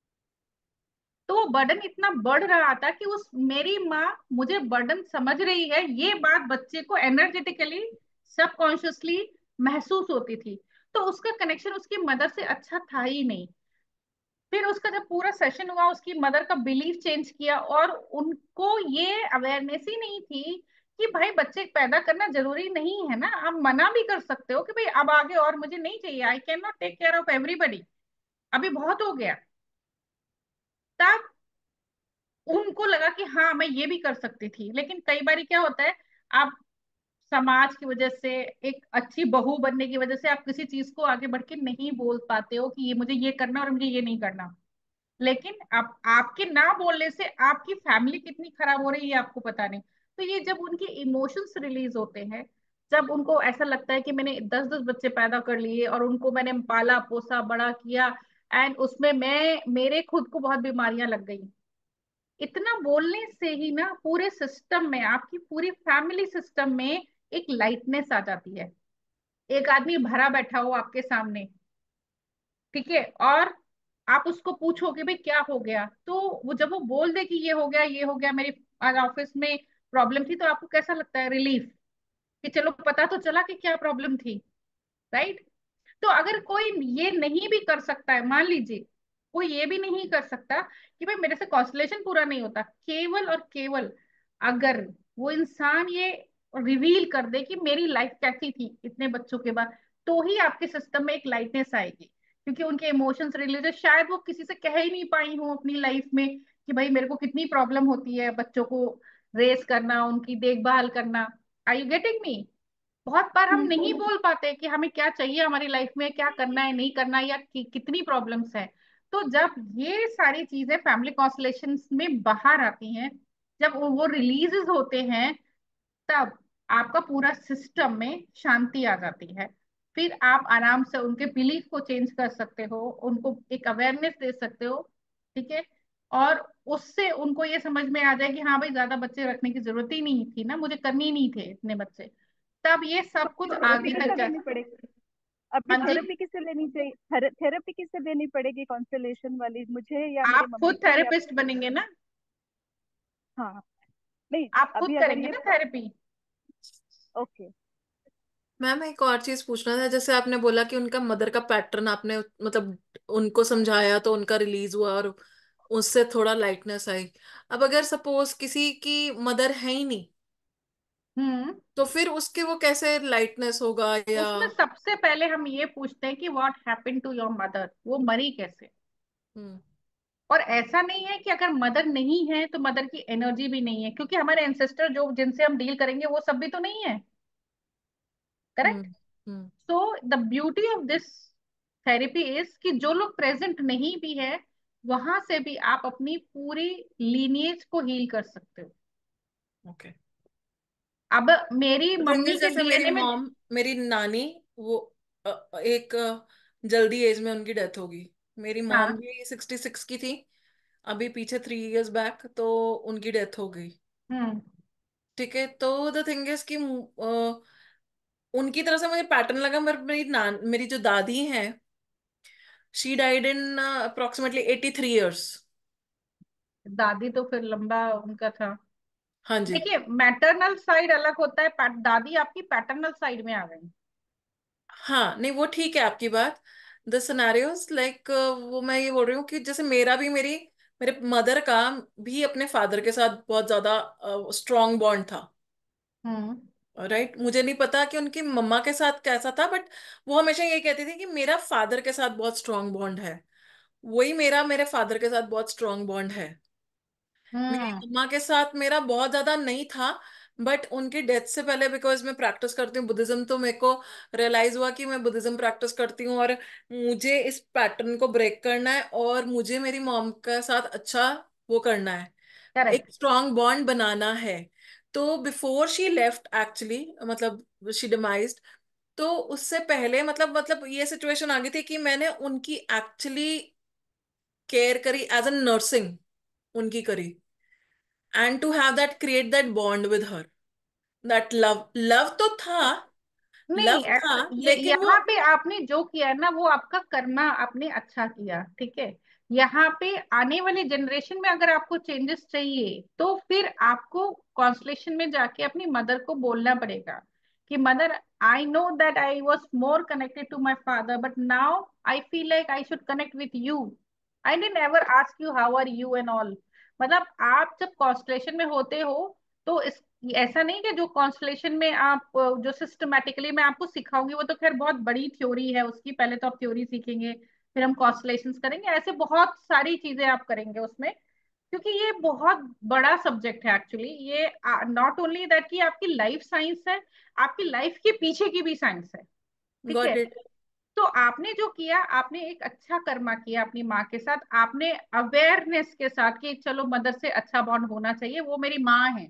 A: तो वो बर्डन इतना बढ़ रहा था कि उस मेरी माँ मुझे बर्डन समझ रही है, ये बात बच्चे को एनर्जेटिकली सबकॉन्शियसली महसूस होती थी। तो उसका कनेक्शन उसकी मदर से अच्छा था ही नहीं। फिर उसका जब पूरा सेशन हुआ उसकी मदर का बिलीफ चेंज किया, और उनको ये अवेयरनेस ही नहीं थी कि भाई बच्चे पैदा करना जरूरी नहीं है ना, आप मना भी कर सकते हो कि भाई अब आगे और मुझे नहीं चाहिए, I can not take care of everybody, अभी बहुत हो गया। तब उनको लगा कि हाँ मैं ये भी कर सकती थी। लेकिन कई बार क्या होता है, आप समाज की वजह से, एक अच्छी बहू बनने की वजह से आप किसी चीज को आगे बढ़ के नहीं बोल पाते हो कि ये मुझे ये करना और मुझे ये नहीं करना। लेकिन आप आपके ना बोलने से आपकी फैमिली कितनी खराब हो रही है आपको पता नहीं। तो ये जब उनके इमोशंस रिलीज होते हैं, जब उनको ऐसा लगता है कि मैंने दस दस बच्चे पैदा कर लिए और उनको मैंने पाला पोसा बड़ा किया, एंड उसमें मैं मेरे खुद को बहुत बीमारियां लग गई, इतना बोलने से ही ना पूरे सिस्टम में, आपकी पूरी फैमिली सिस्टम में एक लाइटनेस आ जाती है। एक आदमी भरा बैठा हो आपके सामने, ठीक है, और आप उसको पूछो कि भाई क्या हो गया, तो वो जब वो बोल दे कि ये हो गया ये हो गया, मेरी आज ऑफिस में प्रॉब्लम थी, तो आपको कैसा लगता है? रिलीफ, कि चलो पता तो चला कि क्या प्रॉब्लम थी, राइट। तो अगर कोई ये नहीं भी कर सकता है, मान लीजिए कोई ये भी नहीं कर सकता कि भाई मेरे से कॉन्स्टलेशन पूरा नहीं होता, केवल और केवल अगर वो इंसान ये रिवील कर दे कि मेरी लाइफ कैसी थी इतने बच्चों के बाद, तो ही आपके सिस्टम में एक लाइटनेस आएगी। क्योंकि उनके इमोशंस रिलेटेड शायद वो किसी से कह ही नहीं पाई हो अपनी लाइफ में कि भाई मेरे को कितनी प्रॉब्लम होती है बच्चों को रेस करना, उनकी देखभाल करना। Are you getting me? बहुत बार हम नहीं
E: हम्म।
A: बोल पाते कि हमें क्या चाहिए हमारी लाइफ में, क्या करना है नहीं करना है, या कि, कितनी प्रॉब्लम्स है। तो जब ये सारी चीजें फैमिली कॉन्स्टलेशन में बाहर आती हैं, जब वो वो रिलीजेस होते हैं, तब आपका पूरा सिस्टम में शांति आ जाती है। फिर आप आराम से उनके बिलीफ को चेंज कर सकते हो, उनको एक अवेयरनेस दे सकते हो, ठीक है। और उससे उनको ये समझ में आ जाए कि हाँ भाई ज्यादा बच्चे रखने की जरूरत ही नहीं थी ना, मुझे करनी ही नहीं थे इतने बच्चे। तब ये सब कुछ
E: थेरेपी
A: आगे तक
E: किससे
A: जा।
E: लेनी पड़ेगी? अभी
A: हाँ जी।
E: थेरेपी किससे लेनी चाहिए? थेरे, थेरेपी किससे लेनी पड़ेगी कॉन्स्टलेशन वाली, मुझे या मेरे
A: आप
E: मम्मी
A: खुद
E: को या?
A: थेरेपिस्ट बनेंगे ना,
E: हाँ। नहीं,
A: आप खुद
E: अभी अगर
A: करेंगे
E: ये
A: ना थेरेपी।
E: ओके।
G: मैम एक और चीज पूछना था, जैसे आपने बोला कि उनका मदर का पैटर्न आपने मतलब उनको समझाया तो उनका रिलीज हुआ और उससे थोड़ा लाइटनेस आई। अब अगर सपोज किसी की मदर है ही नहीं,
A: हम्म।
G: तो फिर उसके वो कैसे लाइटनेस होगा या?
A: उसमें सबसे पहले हम ये पूछते हैं कि what happened to your mother, वो मरी कैसे।
G: हम्म।
A: और ऐसा नहीं है कि अगर मदर नहीं है तो मदर की एनर्जी भी नहीं है, क्योंकि हमारे एंसेस्टर जो जिनसे हम डील करेंगे वो सब भी तो नहीं है, correct.
G: Hmm. Hmm.
A: So the beauty of this therapy is कि जो लोग प्रेजेंट नहीं भी है, वहां से भी आप अपनी पूरी लीनिएज को हील कर सकते हो।
G: ओके।
A: अब मेरी
G: थिंग
A: मम्मी
G: इज
A: के
G: जैसे मेरी
A: डीएनए में।
G: मॉम, मेरी नानी, वो अ, एक अ, जल्दी एज में उनकी डेथ होगी। मेरी मॉम
A: हाँ।
G: भी सिक्सटी सिक्स की थी, अभी पीछे थ्री इयर्स बैक तो उनकी डेथ हो गई।
A: हम्म।
G: ठीक है, तो द थिंग इज कि अ, उनकी तरफ से मुझे पैटर्न लगा। मेरी मेरी नान मेरी जो दादी हैं, she died in approximately eighty three years.
A: दादी तो फिर लंबा उनका था।
G: हाँ जी।
A: देखिए मैटरनल साइड अलग होता है, पैट- दादी आपकी पैटर्नल साइड में आ गई।
G: हाँ नहीं वो ठीक है आपकी बात। द सिनेरियोस लाइक वो मैं ये बोल रही हूँ कि जैसे मेरा भी मेरी मेरे मदर का भी अपने फादर के साथ बहुत ज्यादा स्ट्रॉन्ग बॉन्ड था।
A: हम्म।
G: राइट, मुझे नहीं पता कि उनकी मम्मा के साथ कैसा था, बट वो हमेशा ये कहती थी कि मेरा फादर के साथ बहुत स्ट्रॉन्ग बॉन्ड है। वही मेरा मेरे फादर के साथ बहुत स्ट्रॉन्ग बॉन्ड है। मेरी
A: हम्म।
G: मम्मा के साथ मेरा बहुत ज्यादा नहीं था, बट उनकी डेथ से पहले बिकॉज मैं प्रैक्टिस करती हूँ बुद्धिज्म, तो मेरे को रियलाइज हुआ कि मैं बुद्धिज्म प्रैक्टिस करती हूँ और मुझे इस पैटर्न को ब्रेक करना है और मुझे मेरी मॉम के साथ अच्छा वो करना है,
A: करेक्ट।
G: एक स्ट्रॉन्ग बॉन्ड बनाना है। तो बिफोर शी लेफ्ट एक्चुअली, मतलब शी डिमाइज्ड, तो उससे पहले मतलब मतलब ये सिचुएशन आ गई थी कि मैंने उनकी एक्चुअली केयर करी एज अ नर्सिंग, उनकी करी, and to have that create that bond with her, that love, love तो था, लव
A: नहीं,
G: था,
A: ऐसा ये
G: लेकिन वो
A: यहाँ पे आपने जो किया है ना, वो आपका कर्मा आपने अच्छा किया, ठीक है। यहाँ पे आने वाले जनरेशन में अगर आपको चेंजेस चाहिए तो फिर आपको कॉन्स्टलेशन में जाके अपनी मदर को बोलना पड़ेगा कि mother, I know that I was more connected to my father, but now I feel like I should connect with you. I didn't ever ask you how are you and all. मतलब आप जब constellation में होते हो तो इस ऐसा नहीं कि जो कॉन्स्टलेशन में आप अ, जो सिस्टमेटिकली मैं आपको सिखाऊंगी, वो तो खैर बहुत बड़ी थ्योरी है उसकी, पहले तो आप थ्योरी सीखेंगे फिर हम कॉन्स्टलेशंस करेंगे, ऐसे बहुत सारी चीजें आप करेंगे उसमें, क्योंकि ये बहुत बड़ा सब्जेक्ट है एक्चुअली। ये नॉट ओनली दैट कि आपकी लाइफ साइंस है, आपकी लाइफ के पीछे की भी साइंस है, ठीक है।
G: Got it.
A: तो आपने जो किया, आपने एक अच्छा कर्मा किया अपनी माँ के साथ, आपने अवेयरनेस के साथ कि चलो मदर से अच्छा बॉन्ड होना चाहिए, वो मेरी माँ है।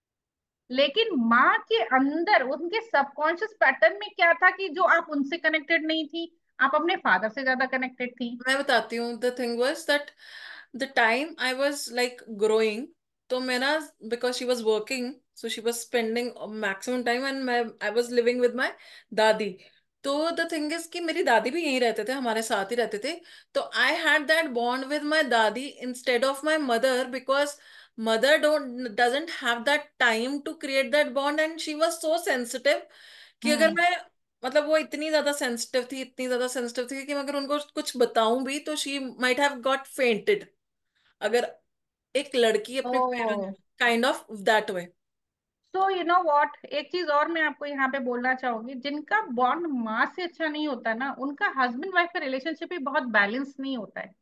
A: लेकिन माँ के अंदर उनके सबकॉन्शियस पैटर्न में क्या था कि जो आप उनसे कनेक्टेड नहीं थी, आप अपने फादर से ज्यादा कनेक्टेड थी।
G: मैं बताती हूँ, the thing was that the time I was like growing, तो मैं ना, because she was working, so she was spending maximum time, and मैं I was living with my dadi. तो द थिंग इज कि मेरी दादी भी यहीं रहते थे, हमारे साथ ही रहते थे। तो I had that bond with my dadi instead of my mother, because mother don't doesn't have that time to create that bond, and she was so sensitive कि अगर
A: हम्म।
G: मैं, मतलब वो इतनी ज्यादा सेंसिटिव थी, इतनी ज्यादा सेंसिटिव थी कि मैं अगर उनको कुछ बताऊं भी तो she might have got fainted, अगर एक लड़की अपने parent,
A: oh,
G: kind of that way.
A: So you know what, एक चीज और मैं आपको यहाँ पे बोलना चाहूंगी, जिनका बॉन्ड माँ से अच्छा नहीं होता ना, उनका हस्बैंड वाइफ का रिलेशनशिप भी बहुत बैलेंस नहीं होता है।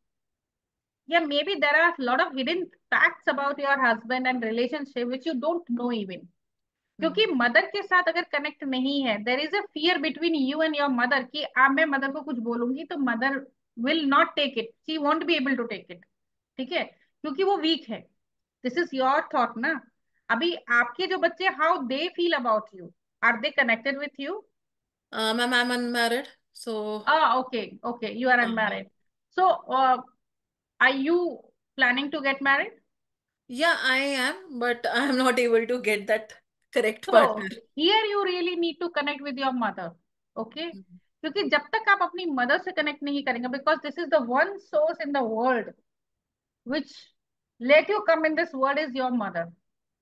A: या maybe there are lot of hidden facts about your husband and relationship which you don't know even. क्योंकि मदर के साथ अगर कनेक्ट नहीं है, there is a fear between you and your mother कि आप, मैं मदर को कुछ बोलूंगी तो mother will not take it, she won't be able to take it, ठीक है, क्योंकि वो वीक है। दिस इज योर थॉट ना। अभी आपके जो बच्चे, how they feel about you, are they connected with you?
G: Ma'am, I am unmarried, so
A: Ah, okay, okay, you are unmarried. So, uh, are you planning to get married?
G: या I am, but I am not able to get that correct
A: So,
G: partner.
A: here you really need to connect with your mother, okay? क्योंकि जब तक आप अपनी mother से connect नहीं करेंगे, because this is the one source in the world which let you come in this world is your mother.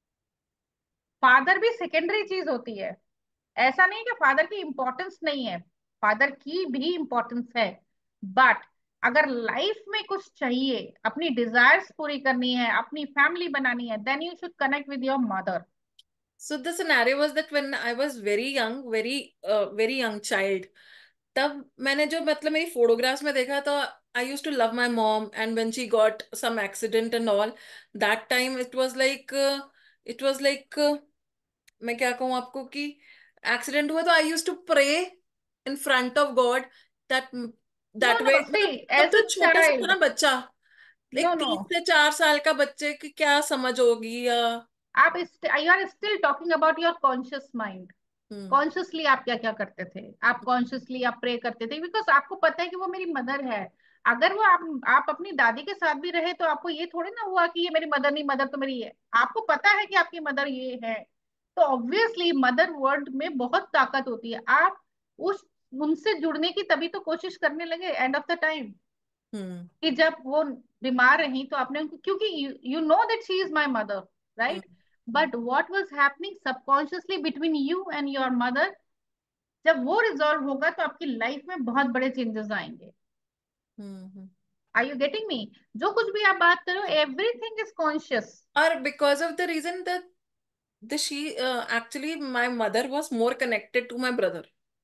A: Father भी secondary चीज होती है, ऐसा नहीं कि फादर की इंपॉर्टेंस नहीं है, फादर की भी इंपॉर्टेंस है। बट अगर लाइफ में कुछ चाहिए, अपनी डिजायर्स पूरी करनी है, अपनी फैमिली बनानी है, then you should connect with your mother.
G: So the scenario was that when I was very young, very uh, very young child, तब मैंने जो, मतलब मेरी फोटोग्राफ्स में देखा तो I use to love my mom, and when she got some accident and all, that time it was like, it was like, मैं क्या कहूँ आपको कि एक्सीडेंट हुआ तो I use to pray in front of God, that
A: no
G: that way,
A: no, see,
G: मतलब तब
A: as
G: तो
A: अ
G: छोटा सा था
A: चाइल्ड,
G: ना बच्चा,
A: नो
G: एक
A: नो,
G: तीन से चार साल का बच्चे की क्या समझ होगी या।
A: आप you are still talking about your conscious mind.
G: Hmm.
A: Consciously आप क्या क्या करते थे, आप कॉन्शियसली आप प्रे करते थे, बिकॉज आपको पता है कि वो मेरी मदर है। अगर वो आप आप अपनी दादी के साथ भी रहे तो आपको ये थोड़ी ना हुआ कि ये मेरी मदर नहीं, मदर तो मेरी है। आपको पता है कि आपकी मदर ये है, तो ऑब्वियसली मदर वर्ड में बहुत ताकत होती है। आप उस उनसे जुड़ने की तभी तो कोशिश करने लगे end of the time,
G: hmm.
A: कि जब वो बीमार रही तो आपने उनको, क्योंकि you know that she is my mother,
G: hmm.
A: Right? But what was happening subconsciously between you and your mother, जब वो रिजॉल्व होगा तो आपकी लाइफ में बहुत बड़े चेंजेस आएंगे।
G: Hmm.
A: Are you getting me? जो कुछ भी आप बात करो, everything is conscious.
G: Or because of the reason that the she uh, actually my mother was more connected to my brother.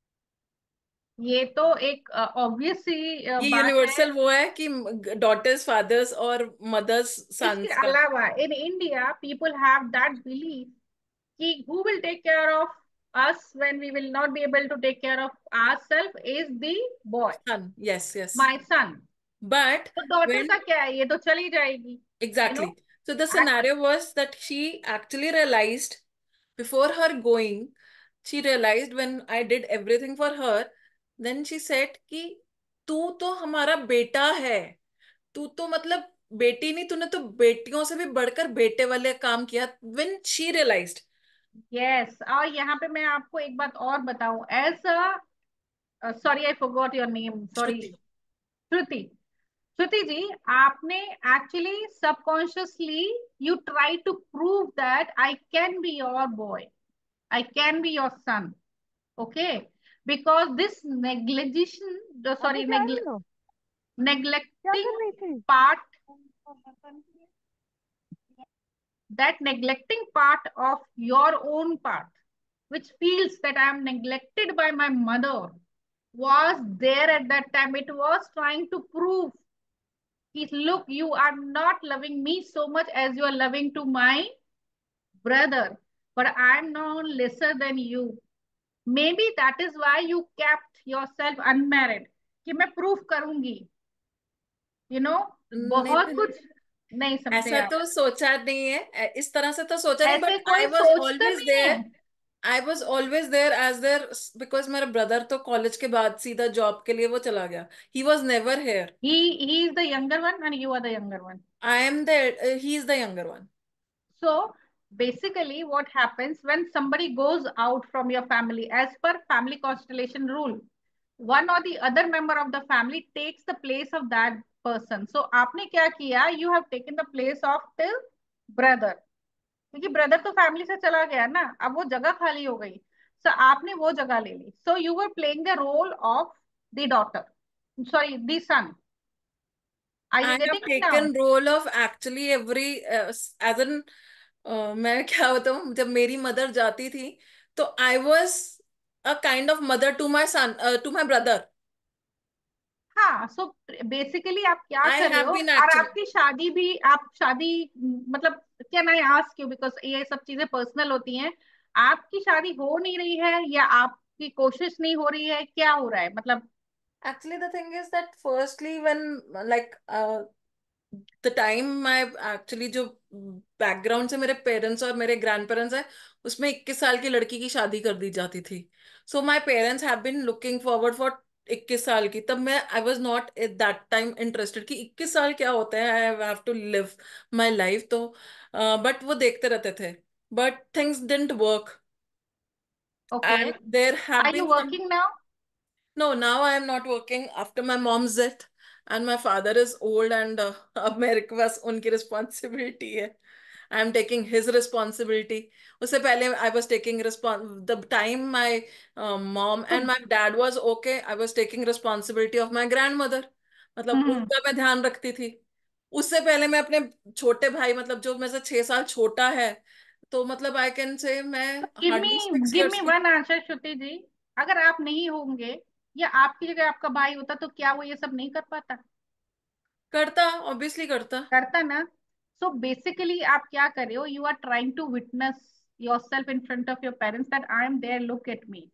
A: ये तो एक ऑब्वियस सी अ,
G: ये
A: बात है।
G: यूनिवर्सल वो है कि डॉटर्स फादर्स और मदर्स
A: इसके
G: सन्स का।
A: अलावा in India people have that belief कि who will take care of us when we will not be able to take care of ourselves is the boy,
G: son, yes yes.
A: my son।
G: But
A: तो daughter
G: when
A: का क्या है, ये तो चली जाएगी, you know.
G: exactly, so the scenario was that she actually realized Before her going, she realized when I did everything for her, then she said कि तू तो हमारा बेटा है, तू तो मतलब बेटी नहीं, तूने तो बेटियों से भी बढ़कर बेटे वाले काम किया. When she realized.
A: यस, और यहाँ पे मैं आपको एक बात और बताऊं. As a, sorry I forgot your name, sorry.
G: Shruti.
A: Shruti. Shruti ji, आपने actually subconsciously you try to prove that I can be your boy, I can be your son. Okay, because this neglection,
E: अभी
A: सॉरी,
E: जा रही हो? क्या
A: neglecting
E: कर रही थी?
A: part, that neglecting part of your own part, which feels that I am neglected by my mother, was there at that time. It was trying to prove, look, you are not loving me so much as you are loving to my brother, but I am no lesser than you. Maybe that is why you kept yourself unmarried, कि मैं proof करूंगी, you you no know,
G: नहीं
A: बहुत
G: मैंने
A: कुछ नहीं समझे
G: ऐसा
A: आप.
G: तो सोचा नहीं है, ऐ- इस तरह से तो सोचा नहीं,
A: ऐसे
G: बट आई
A: कोई
G: वॉज
A: सोचता
G: ऑलवेज
A: नहीं है.
G: There. I was always there as there, because मेरा ब्रदर तो कॉलेज के बाद सीधा जॉब के लिए वो चला गया. He was never here.
A: He he is the younger one and you are the younger one.
G: I am the he is the younger one.
A: So basically what happens when somebody goes out from your family, as per family constellation rule, one or the other member of the family takes the place of that person. So आपने क्या किया? You have taken the place of the brother. क्योंकि brother तो family से चला गया ना, अब वो जगह खाली हो गई. सो so, आपने वो जगह ले ली. So you were playing the role of the daughter, sorry the son. Are
G: I
A: you
G: have
A: getting it now?
G: taken role of actually every uh, as in uh, मैं क्या बताऊँ, जब मेरी मदर जाती थी तो I was a kind of mother to my son, to my brother.
A: हाँ, so basically आप क्या
G: आई
A: कर रहे
G: हैव
A: हो,
G: बीन
A: और
G: एक्चुअली.
A: आपकी शादी भी, आप शादी, मतलब can I ask you, because ये सब चीजें पर्सनल होती हैं, आपकी शादी हो नहीं रही है या आपकी कोशिश नहीं हो रही है, क्या हो रहा है मतलब?
G: Actually, the thing is that firstly, when like uh, the time my actually जो बैकग्राउंड से मेरे पेरेंट्स और मेरे ग्रैंड पेरेंट्स है, उसमें इक्कीस साल की लड़की की शादी कर दी जाती थी. So my parents have been looking forward for इक्कीस साल की. तब मैं I was not at that time interested कि इक्कीस साल क्या होते हैं, I have to live my life. तो बट वो देखते रहते थे, but things didn't work.
A: Okay.
G: And there have
A: are you
G: been some.
A: Working now?
G: No, now I am not working after my mom's death and my father is old and uh, अब मेरे के पास उनकी responsibility है. I am taking his responsibility. उससे पहले I was taking respons the time my uh, mom
A: तो
G: and my dad was okay, I was taking responsibility of my grandmother. मतलब
A: हम्म,
G: उनका मैं ध्यान रखती थी. उससे पहले मैं अपने छोटे भाई, मतलब जो मेरे से छह साल छोटा है, तो मतलब आई कैन से मैं
A: give
G: hardly
A: me
G: six
A: give
G: years
A: me
G: की.
A: One answer Shruti ji. अगर आप नहीं होंगे या आपकी जगह आपका भाई होता तो क्या वो ये सब नहीं कर पाता?
G: करता, ऑब्वियसली करता.
A: करता ना. सो बेसिकली आप क्या कर रहे हो? You are trying to witness yourself in front of your parents that I am there, look at me.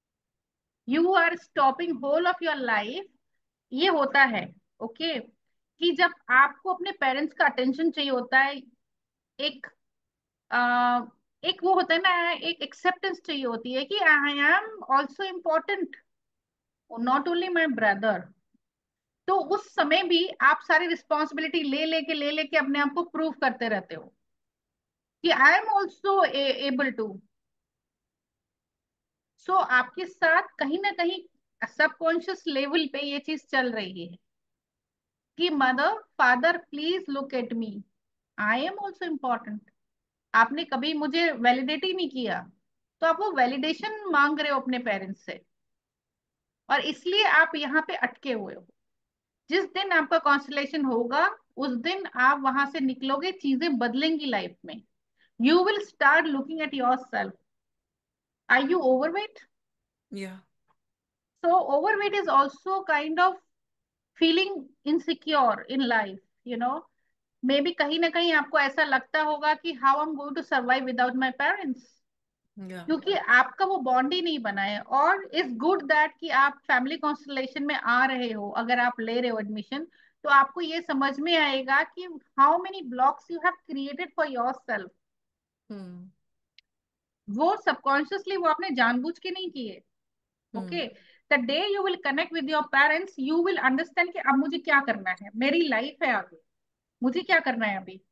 A: You are stopping whole of your life. ये होता है, ओके okay? कि जब आपको अपने पेरेंट्स का अटेंशन चाहिए होता है, एक आ, एक वो होता है ना, एक एक्सेप्टेंस चाहिए होती है कि I am also important, not only my brother. तो उस समय भी आप सारी रिस्पॉन्सिबिलिटी ले लेके ले लेके अपने आप को प्रूव करते रहते हो कि I am also able to. So आपके साथ कहीं ना कहीं सबकॉन्शियस लेवल पे ये चीज चल रही है कि mother father please look at me, I am also important. आपने कभी मुझे वैलिडेट ही नहीं किया, तो आप वो वैलिडेशन मांग रहे हो अपने पेरेंट्स से, और इसलिए आप यहाँ पे अटके हुए हो. जिस दिन आपका कॉन्स्टलेशन होगा, उस दिन आप वहां से निकलोगे, चीजें बदलेंगी लाइफ में. You will start looking at yourself. Are you overweight?
G: Yeah.
A: So overweight is also kind of feeling insecure in life, you know. Maybe कहीं ना कहीं आपको ऐसा लगता होगा कि how I'm going to survive without my parents,
G: या.
A: क्योंकि आपका वो बॉन्ड ही नहीं बना है. और इट्स गुड दैट कि आप फैमिली कॉन्स्टलेशन में आ रहे हो. अगर आप ले रहे हो एडमिशन, तो आपको ये समझ में आएगा कि how many blocks you have created for yourself.
G: Hmm.
A: वो सबकॉन्शियसली वो आपने जानबूझ के नहीं किए।
G: Hmm.
A: Okay, the day you will connect with your parents you will understand कि अब मुझे क्या करना है, मेरी लाइफ है आगे, मुझे क्या करना है अभी,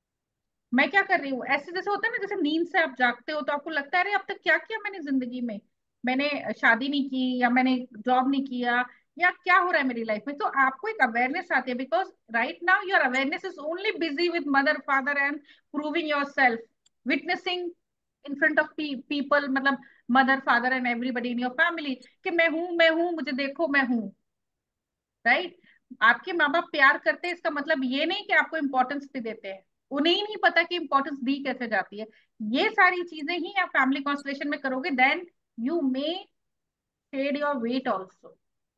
A: मैं क्या कर रही हूँ। ऐसे जैसे होता है ना, जैसे नींद से आप जागते हो तो आपको लगता है अरे अब तक क्या किया मैंने जिंदगी में, मैंने शादी नहीं की या मैंने जॉब नहीं किया या क्या हो रहा है मेरी लाइफ में। तो आपको एक अवेयरनेस आती है, because right now your awareness is only busy with mother father and proving yourself, witnessing in front of people, मतलब mother father and everybody in your family, कि मैं हूं मैं हूं मुझे देखो मैं हूं। राइट, आपके माँ बाप प्यार करते हैं इसका मतलब ये नहीं कि आपको इम्पोर्टेंस भी देते हैं, उन्हें ही नहीं पता कि इम्पोर्टेंस दी कैसे जाती है। ये सारी चीजें ही आप फैमिली कॉन्स्टलेशन में करोगे, then you may shed your weight also.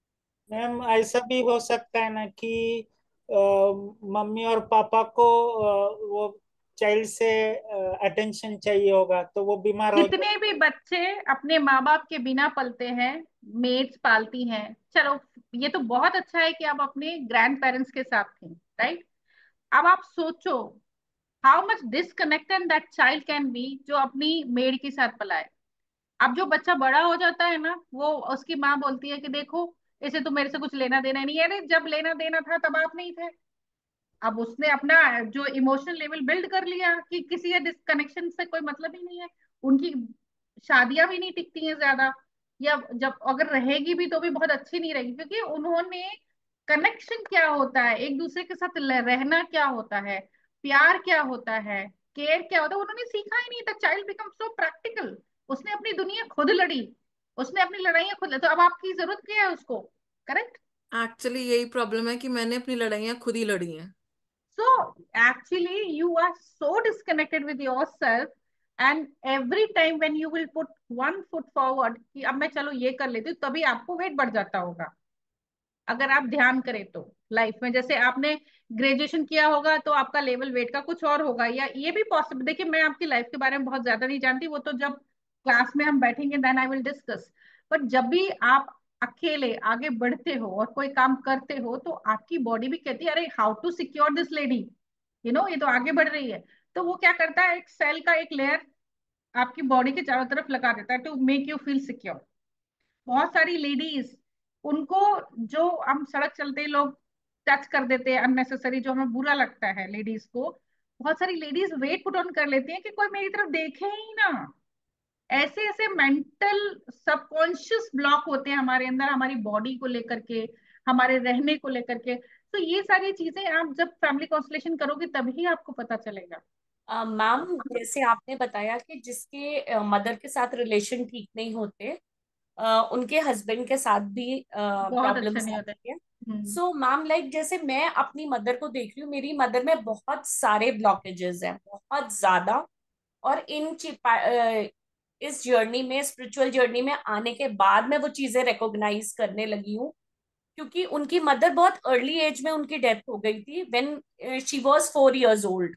C: Ma'am ऐसा भी हो सकता है ना कि अ, मम्मी और पापा को अ, वो चाइल्ड से अटेंशन चाहिए होगा तो वो बीमार हो जाए।
A: कितने भी बच्चे अपने माँ बाप के बिना पलते हैं, मेड्स पालती हैं, चलो ये तो बहुत अच्छा है कि आप अपने ग्रैंड पेरेंट्स के साथ थे, राइट। अब आप सोचो how much disconnected that child can be जो अपनी मेड के साथ पला है। अब जो बच्चा बड़ा हो जाता है ना, वो उसकी माँ बोलती है कि देखो इसे तो मेरे से कुछ लेना देना नहीं है। अरे जब लेना देना था तब आप नहीं थे। अब उसने अपना जो इमोशनल लेवल बिल्ड कर लिया कि किसी डिस्कनेक्शन से कोई मतलब ही नहीं है। उनकी शादियां भी नहीं टिकती हैं ज्यादा, या जब अगर रहेगी भी तो भी बहुत अच्छी नहीं रहेगी, क्योंकि उन्होंने कनेक्शन क्या होता है, एक दूसरे के साथ ल- रहना क्या होता है, प्यार क्या होता है, केयर क्या होता है, उन्होंने सीखा ही नहीं था। चाइल्ड बिकम सो प्रैक्टिकल, उसने अपनी दुनिया खुद लड़ी, उसने अपनी लड़ाइयां खुद लड़ी, तो अब आपकी जरूरत क्या है उसको। करेक्ट।
G: एक्चुअली यही प्रॉब्लम है कि मैंने अपनी लड़ाइयाँ खुद ही लड़ी हैं।
A: So actually, you are so disconnected with yourself, and every time when you will put one foot forward कि अब मैं चलो ये कर लेती हूँ, तभी आपको वेट बढ़ जाता होगा। अगर आप ध्यान करें तो लाइफ में जैसे आपने ग्रेजुएशन किया होगा तो आपका लेवल वेट का कुछ और होगा, या ये भी पॉसिबल। देखिए मैं आपकी लाइफ के बारे में बहुत ज्यादा नहीं जानती, वो तो जब क्लास में हम बैठेंगे देन आई विल डिस्कस। पर जब भी आप अकेले आगे बढ़ते हो और कोई काम करते हो तो आपकी बॉडी भी कहती है अरे how to secure this lady, you know ये तो आगे बढ़ रही है। तो वो क्या करता है, एक सेल का एक लेयर आपकी बॉडी के चारों तरफ लगा देता है to make you feel secure. बहुत सारी लेडीज, उनको जो हम सड़क चलते ही लोग टच कर देते हैं अननेसेसरी, जो हमें बुरा लगता है लेडीज को, बहुत सारी लेडीज वेट पुट ऑन कर लेती हैं कि कोई मेरी तरफ देखे ही ना। ऐसे ऐसे मेंटल सबकॉन्शियस ब्लॉक होते हैं हमारे अंदर, हमारी बॉडी को लेकर के, हमारे रहने को लेकर के। तो ये सारी चीजें आप जब फैमिली कॉन्स्टलेशन करोगे तभी आपको पता चलेगा।
B: मैम जैसे आपने बताया कि जिसके मदर के साथ रिलेशन ठीक नहीं होते, अ, उनके हस्बैंड के साथ भी
A: बहुत अच्छा
B: प्रॉब्लम्स
A: नहीं होता है।
B: आती है।
A: हम्म।
B: सो मैम लाइक जैसे मैं अपनी मदर को देख रही हूँ, मेरी मदर में बहुत सारे ब्लॉकेजेस हैं, बहुत ज्यादा। और इन चिपा अ, इस जर्नी में, स्पिरिचुअल जर्नी में आने के बाद मैं वो चीजें रिकॉग्नाइज करने लगी हूँ। क्योंकि उनकी मदर बहुत अर्ली एज में उनकी डेथ हो गई थी, when she was four years old.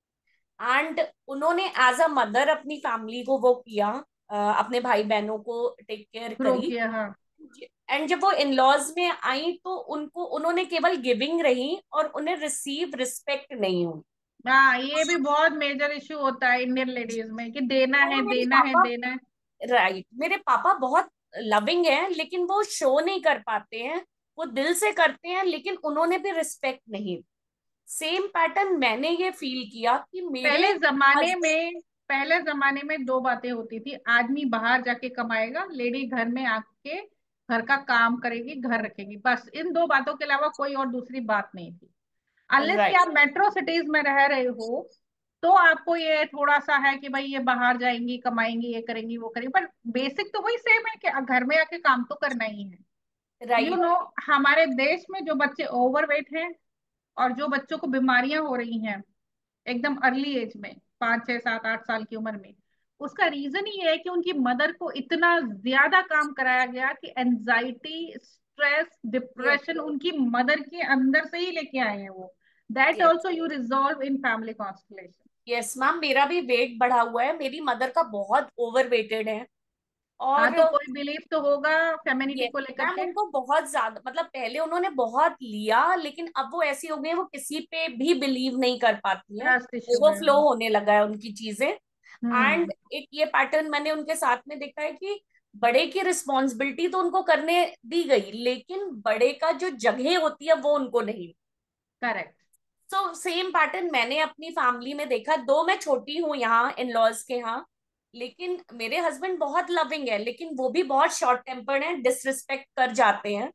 B: And उन्होंने एज अ मदर अपनी फैमिली को वो किया, अ, अपने भाई बहनों को टेक केयर
A: ग्रो
B: करी।
A: किया, हाँ।
B: एंड जब वो इन लॉज में आई तो उनको उन्होंने केवल गिविंग रही और उन्हें रिसीव रिस्पेक्ट नहीं हुई।
A: हाँ ये भी बहुत मेजर इशू होता है इंडियन लेडीज में कि देना
B: और
A: है
B: मेरे
A: देना है
B: पापा,
A: देना है।
B: राइट, मेरे पापा बहुत लविंग हैं लेकिन वो शो नहीं कर पाते हैं। वो दिल से करते हैं लेकिन उन्होंने भी रिस्पेक्ट नहीं। सेम पैटर्न मैंने ये फील किया कि मेरे
A: पहले जमाने
B: हस्बैंड,
A: में पहले जमाने में दो बातें होती थी, आदमी बाहर जाके कमाएगा, लेडी घर में आके घर का काम करेगी, घर रखेगी, बस इन दो बातों के अलावा कोई और दूसरी बात नहीं थी। अनलेस कि
B: राइट,
A: आप मेट्रो सिटीज में रह रहे हो तो आपको ये थोड़ा सा है कि भाई ये बाहर जाएंगी कमाएंगी ये करेंगी वो करेंगी, पर बेसिक तो वही सेम है कि घर में आके काम तो करना ही है। You you
B: right,
A: know know, हमारे देश में जो बच्चे ओवरवेट हैं और जो बच्चों को बीमारियां हो रही हैं एकदम अर्ली एज में, पाँच छह सात आठ साल की उम्र में, उसका रीजन ही है कि उनकी मदर को इतना ज्यादा काम कराया गया कि एंजाइटी स्ट्रेस
B: यस,
A: डिप्रेशन उनकी मदर के अंदर से ही लेके आए हैं वो। That
B: yes,
A: also you resolve in family constellation.
B: Yes ma'am, मेरा भी वेट बढ़ा हुआ है, मेरी मदर का बहुत ओवर वेटेड है।
A: हाँ
B: और
A: तो कोई बिलीफ तो होगा फेमिनिटी
B: ये
A: को लेकर
B: मैम
A: के।
B: उनको बहुत ज्यादा, मतलब पहले उन्होंने बहुत लिया लेकिन अब वो ऐसी हो गई है, वो किसी पे भी बिलीव नहीं कर पाती हैं।
A: ट्रस्ट इश्यू है।
B: ओवरफ्लो होने लगा है उनकी चीजें। And
A: hmm.
B: एक ये पैटर्न मैंने उनके साथ में देखा है कि बड़े की रिस्पॉन्सिबिलिटी तो उनको करने दी गई, लेकिन बड़े का जो जगह होती है वो उनको नहीं।
A: करेक्ट।
B: सो सेम पैटर्न मैंने अपनी फैमिली में देखा। दो मैं छोटी हूँ यहाँ इन लॉज के यहाँ, लेकिन मेरे हस्बैंड बहुत लविंग है, लेकिन वो भी बहुत शॉर्ट टेम्पर्ड है, डिसरिस्पेक्ट कर जाते हैं।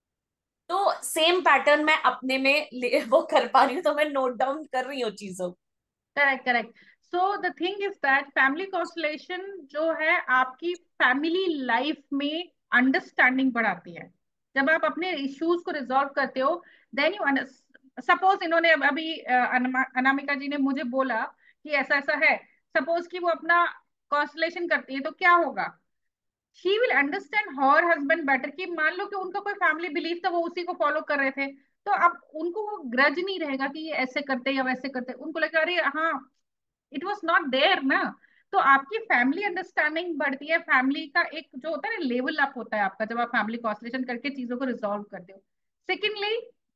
B: तो सेम पैटर्न मैं अपने में ले- वो कर पा रही हूँ, तो मैं नोट डाउन कर रही हूँ चीजों को।
A: Correct correct. So the thing is that family constellation जो है आपकी फैमिली लाइफ में अंडरस्टैंडिंग बढ़ाती है। जब आप अपने इश्यूज को रिजॉल्व करते हो, देन यू सपोज इन्होंने अब- अभी अ, अनमा- अनामिका जी ने मुझे बोला कि ऐसा ऐसा है, सपोज कि वो अपना कॉन्स्टलेशन करती है तो क्या होगा, she will understand her husband better. कि मान लो कि उनका कोई फैमिली बिलीफ था, वो उसी को फॉलो कर रहे थे, तो अब उनको वो ग्रज नहीं रहेगा कि ये ऐसे करते या वैसे करते, उनको लगेगा अरे हाँ इट वॉज नॉट देयर ना। तो आपकी फैमिली अंडरस्टैंडिंग बढ़ती है, फैमिली का एक जो होता है ना लेवल अप होता है आपका, जब आप फैमिली कॉन्स्टलेशन करके चीजों को रिजॉल्व करते हो। Secondly,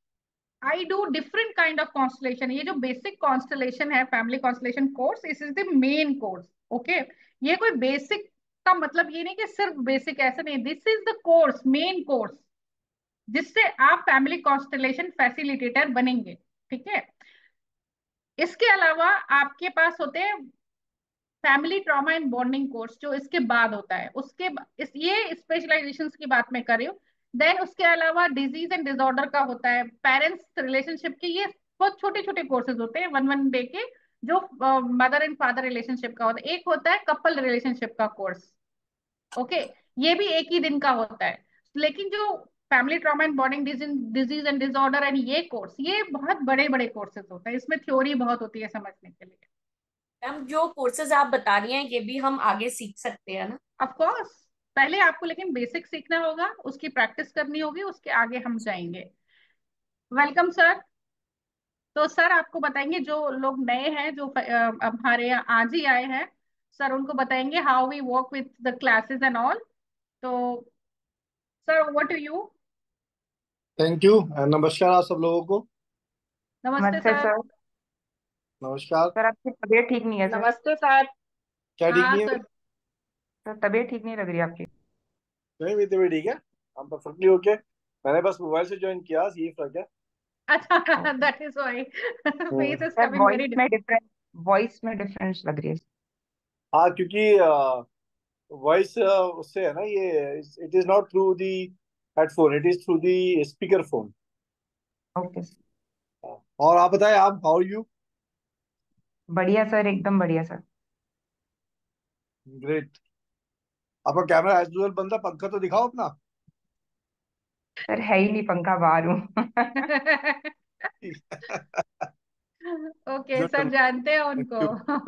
A: I do different kind of constellation. ये जो बेसिक कॉन्स्टलेशन है family constellation course, this is the main course. Okay, ये कोई बेसिक का मतलब ये नहीं कि सिर्फ बेसिक, ऐसा नहीं, this is the course, main course, जिससे आप फैमिली कॉन्स्टलेशन फैसिलिटेटर बनेंगे। ठीक है। इसके अलावा आपके पास होते हैं family trauma and bonding course, जो इसके बाद होता है, उसके ब- इस ये स्पेशलाइजेशन की बात मैं कर रही हूँ। देन उसके अलावा डिजीज एंड डिसऑर्डर का होता है, पेरेंट्स रिलेशनशिप के, ये बहुत छोटे छोटे कोर्सेज होते हैं वन वन डे के, जो मदर एंड फादर रिलेशनशिप का होता है। एक होता है कपल रिलेशनशिप का कोर्स। ओके, ये भी एक ही दिन का होता है। लेकिन जो family trauma and bonding disease and disorder and ये कोर्स, ये बहुत बड़े बड़े कोर्सेज होते हैं, इसमें थ्योरी बहुत होती है समझने के लिए।
B: मैम जो कोर्सेज आप बता रही हैं ये भी हम आगे सीख सकते हैं ना?
A: ऑफ कोर्स, पहले आपको लेकिन बेसिक सीखना होगा, उसकी प्रैक्टिस करनी होगी, उसके आगे हम जाएंगे। Welcome sir. तो सर आपको बताएंगे, जो लोग नए हैं, जो अ, हमारे यहाँ आज ही आए हैं, सर उनको बताएंगे how we work with the classes and all. तो sir, over to you.
H: Thank you. नमस्कार आप सब लोगों को।
A: नमस्ते
I: नमस्ते
A: सर।
I: सर।
H: नमस्कार।
I: सर आपकी तबीयत ठीक नहीं है सर।
A: नमस्ते सर।
H: क्या ठीक
A: हाँ
H: नहीं है?
A: सर।
I: सर तबीयत ठीक नहीं लग रही आपकी।
H: नहीं, मेरी तबीयत ठीक है। हम परफेक्टली ओके। मैंने बस मोबाइल से ज्वाइन किया, ये फर्क है।
A: अच्छा,
I: okay
A: that is why
H: hmm.
A: Face is
I: sir,
A: coming
I: voice
A: very.
I: में डिफरेंस वॉइस में डिफरेंस लग रही है।
H: हाँ, क्योंकि वॉइस उससे है ना, ये it is not through the headphone, it is through the speaker phone.
I: Okay sir.
H: और आप बताएं, आप हाउ यू?
I: बढ़िया सर, एकदम बढ़िया सर।
H: ग्रेट। आपका कैमरा एज यूजुअल बंद है, पंखा तो दिखाओ अपना।
I: सर है ही नहीं पंखा, बाहर हूँ।
A: ओके सर,
H: जरूर।
A: जानते हैं
H: थैंक
A: उनको।
H: यू।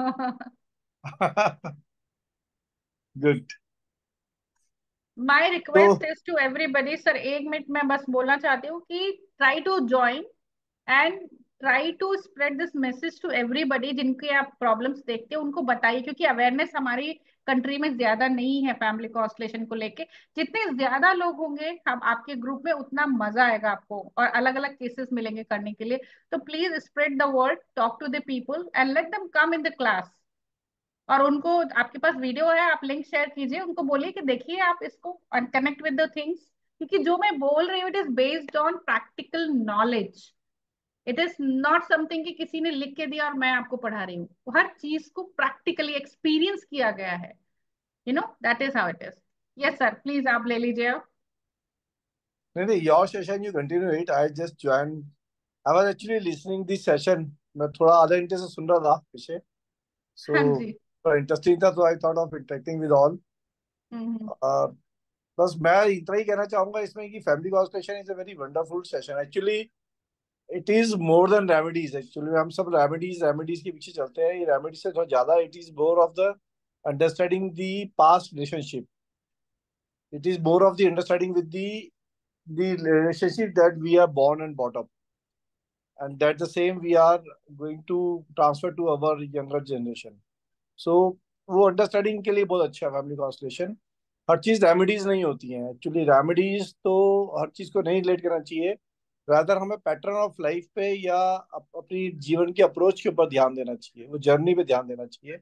H: गुड।
A: माई
H: तो
A: request is to everybody, sir एक मिनट में बस बोलना चाहती हूँ कि try to join and try to spread this message to everybody, जिनके आप प्रॉब्लम्स देखते हैं उनको बताइए, क्योंकि अवेयरनेस हमारी कंट्री में ज्यादा नहीं है फैमिली कॉन्स्टलेशन को लेके। जितने ज्यादा लोग होंगे हम आपके ग्रुप में, उतना मजा आएगा आपको, और अलग अलग केसेस मिलेंगे करने के लिए। तो please spread the word, talk to the people and let them come in the class. और उनको, आपके पास वीडियो है, आप लिंक शेयर कीजिए, उनको बोलिए कि देखिए आप इसको कनेक्ट विद द थिंग्स, क्योंकि जो मैं बोल रही हूँ it is based on practical knowledge. It is not something कि किसी ने लिख के दिया और मैं आपको पढ़ा रही हूँ, हर चीज को प्रैक्टिकली एक्सपीरियंस किया गया है। You know that is how it is. Yes sir, please आप ले लीजिए अब।
H: नहीं नहीं, your session you continue it, I just join. I was actually listening this session. मैं थोड़ा आधा घंटे से सुन रहा था पीछे। सो
A: हाँ जी।
H: इंटरेस्टिंग था, तो I thought of interacting with all.
A: Hmm.
H: बस मैं इतना ही कहना चाहूंगा इसमें कि family constellation is a very wonderful session actually. It is more than remedies. Actually हम सब रेमेडीज रेमेडीज के पीछे चलते हैं, ये रेमेडीज से थोड़ा ज्यादा it is more of the understanding the past relationship. It is more of the understanding with the the relationship that we are born and brought up, and that the same we are going to transfer to our younger generation. So वो understanding के लिए बहुत अच्छा है family constellation. हर चीज remedies नहीं होती हैं एक्चुअली। रेमेडीज तो हर चीज को नहीं रिलेट करना चाहिए, रादर हमें पैटर्न ऑफ लाइफ पे या अप, अपनी जीवन की अप्रोच के ऊपर ध्यान देना चाहिए, वो जर्नी पे ध्यान देना चाहिए।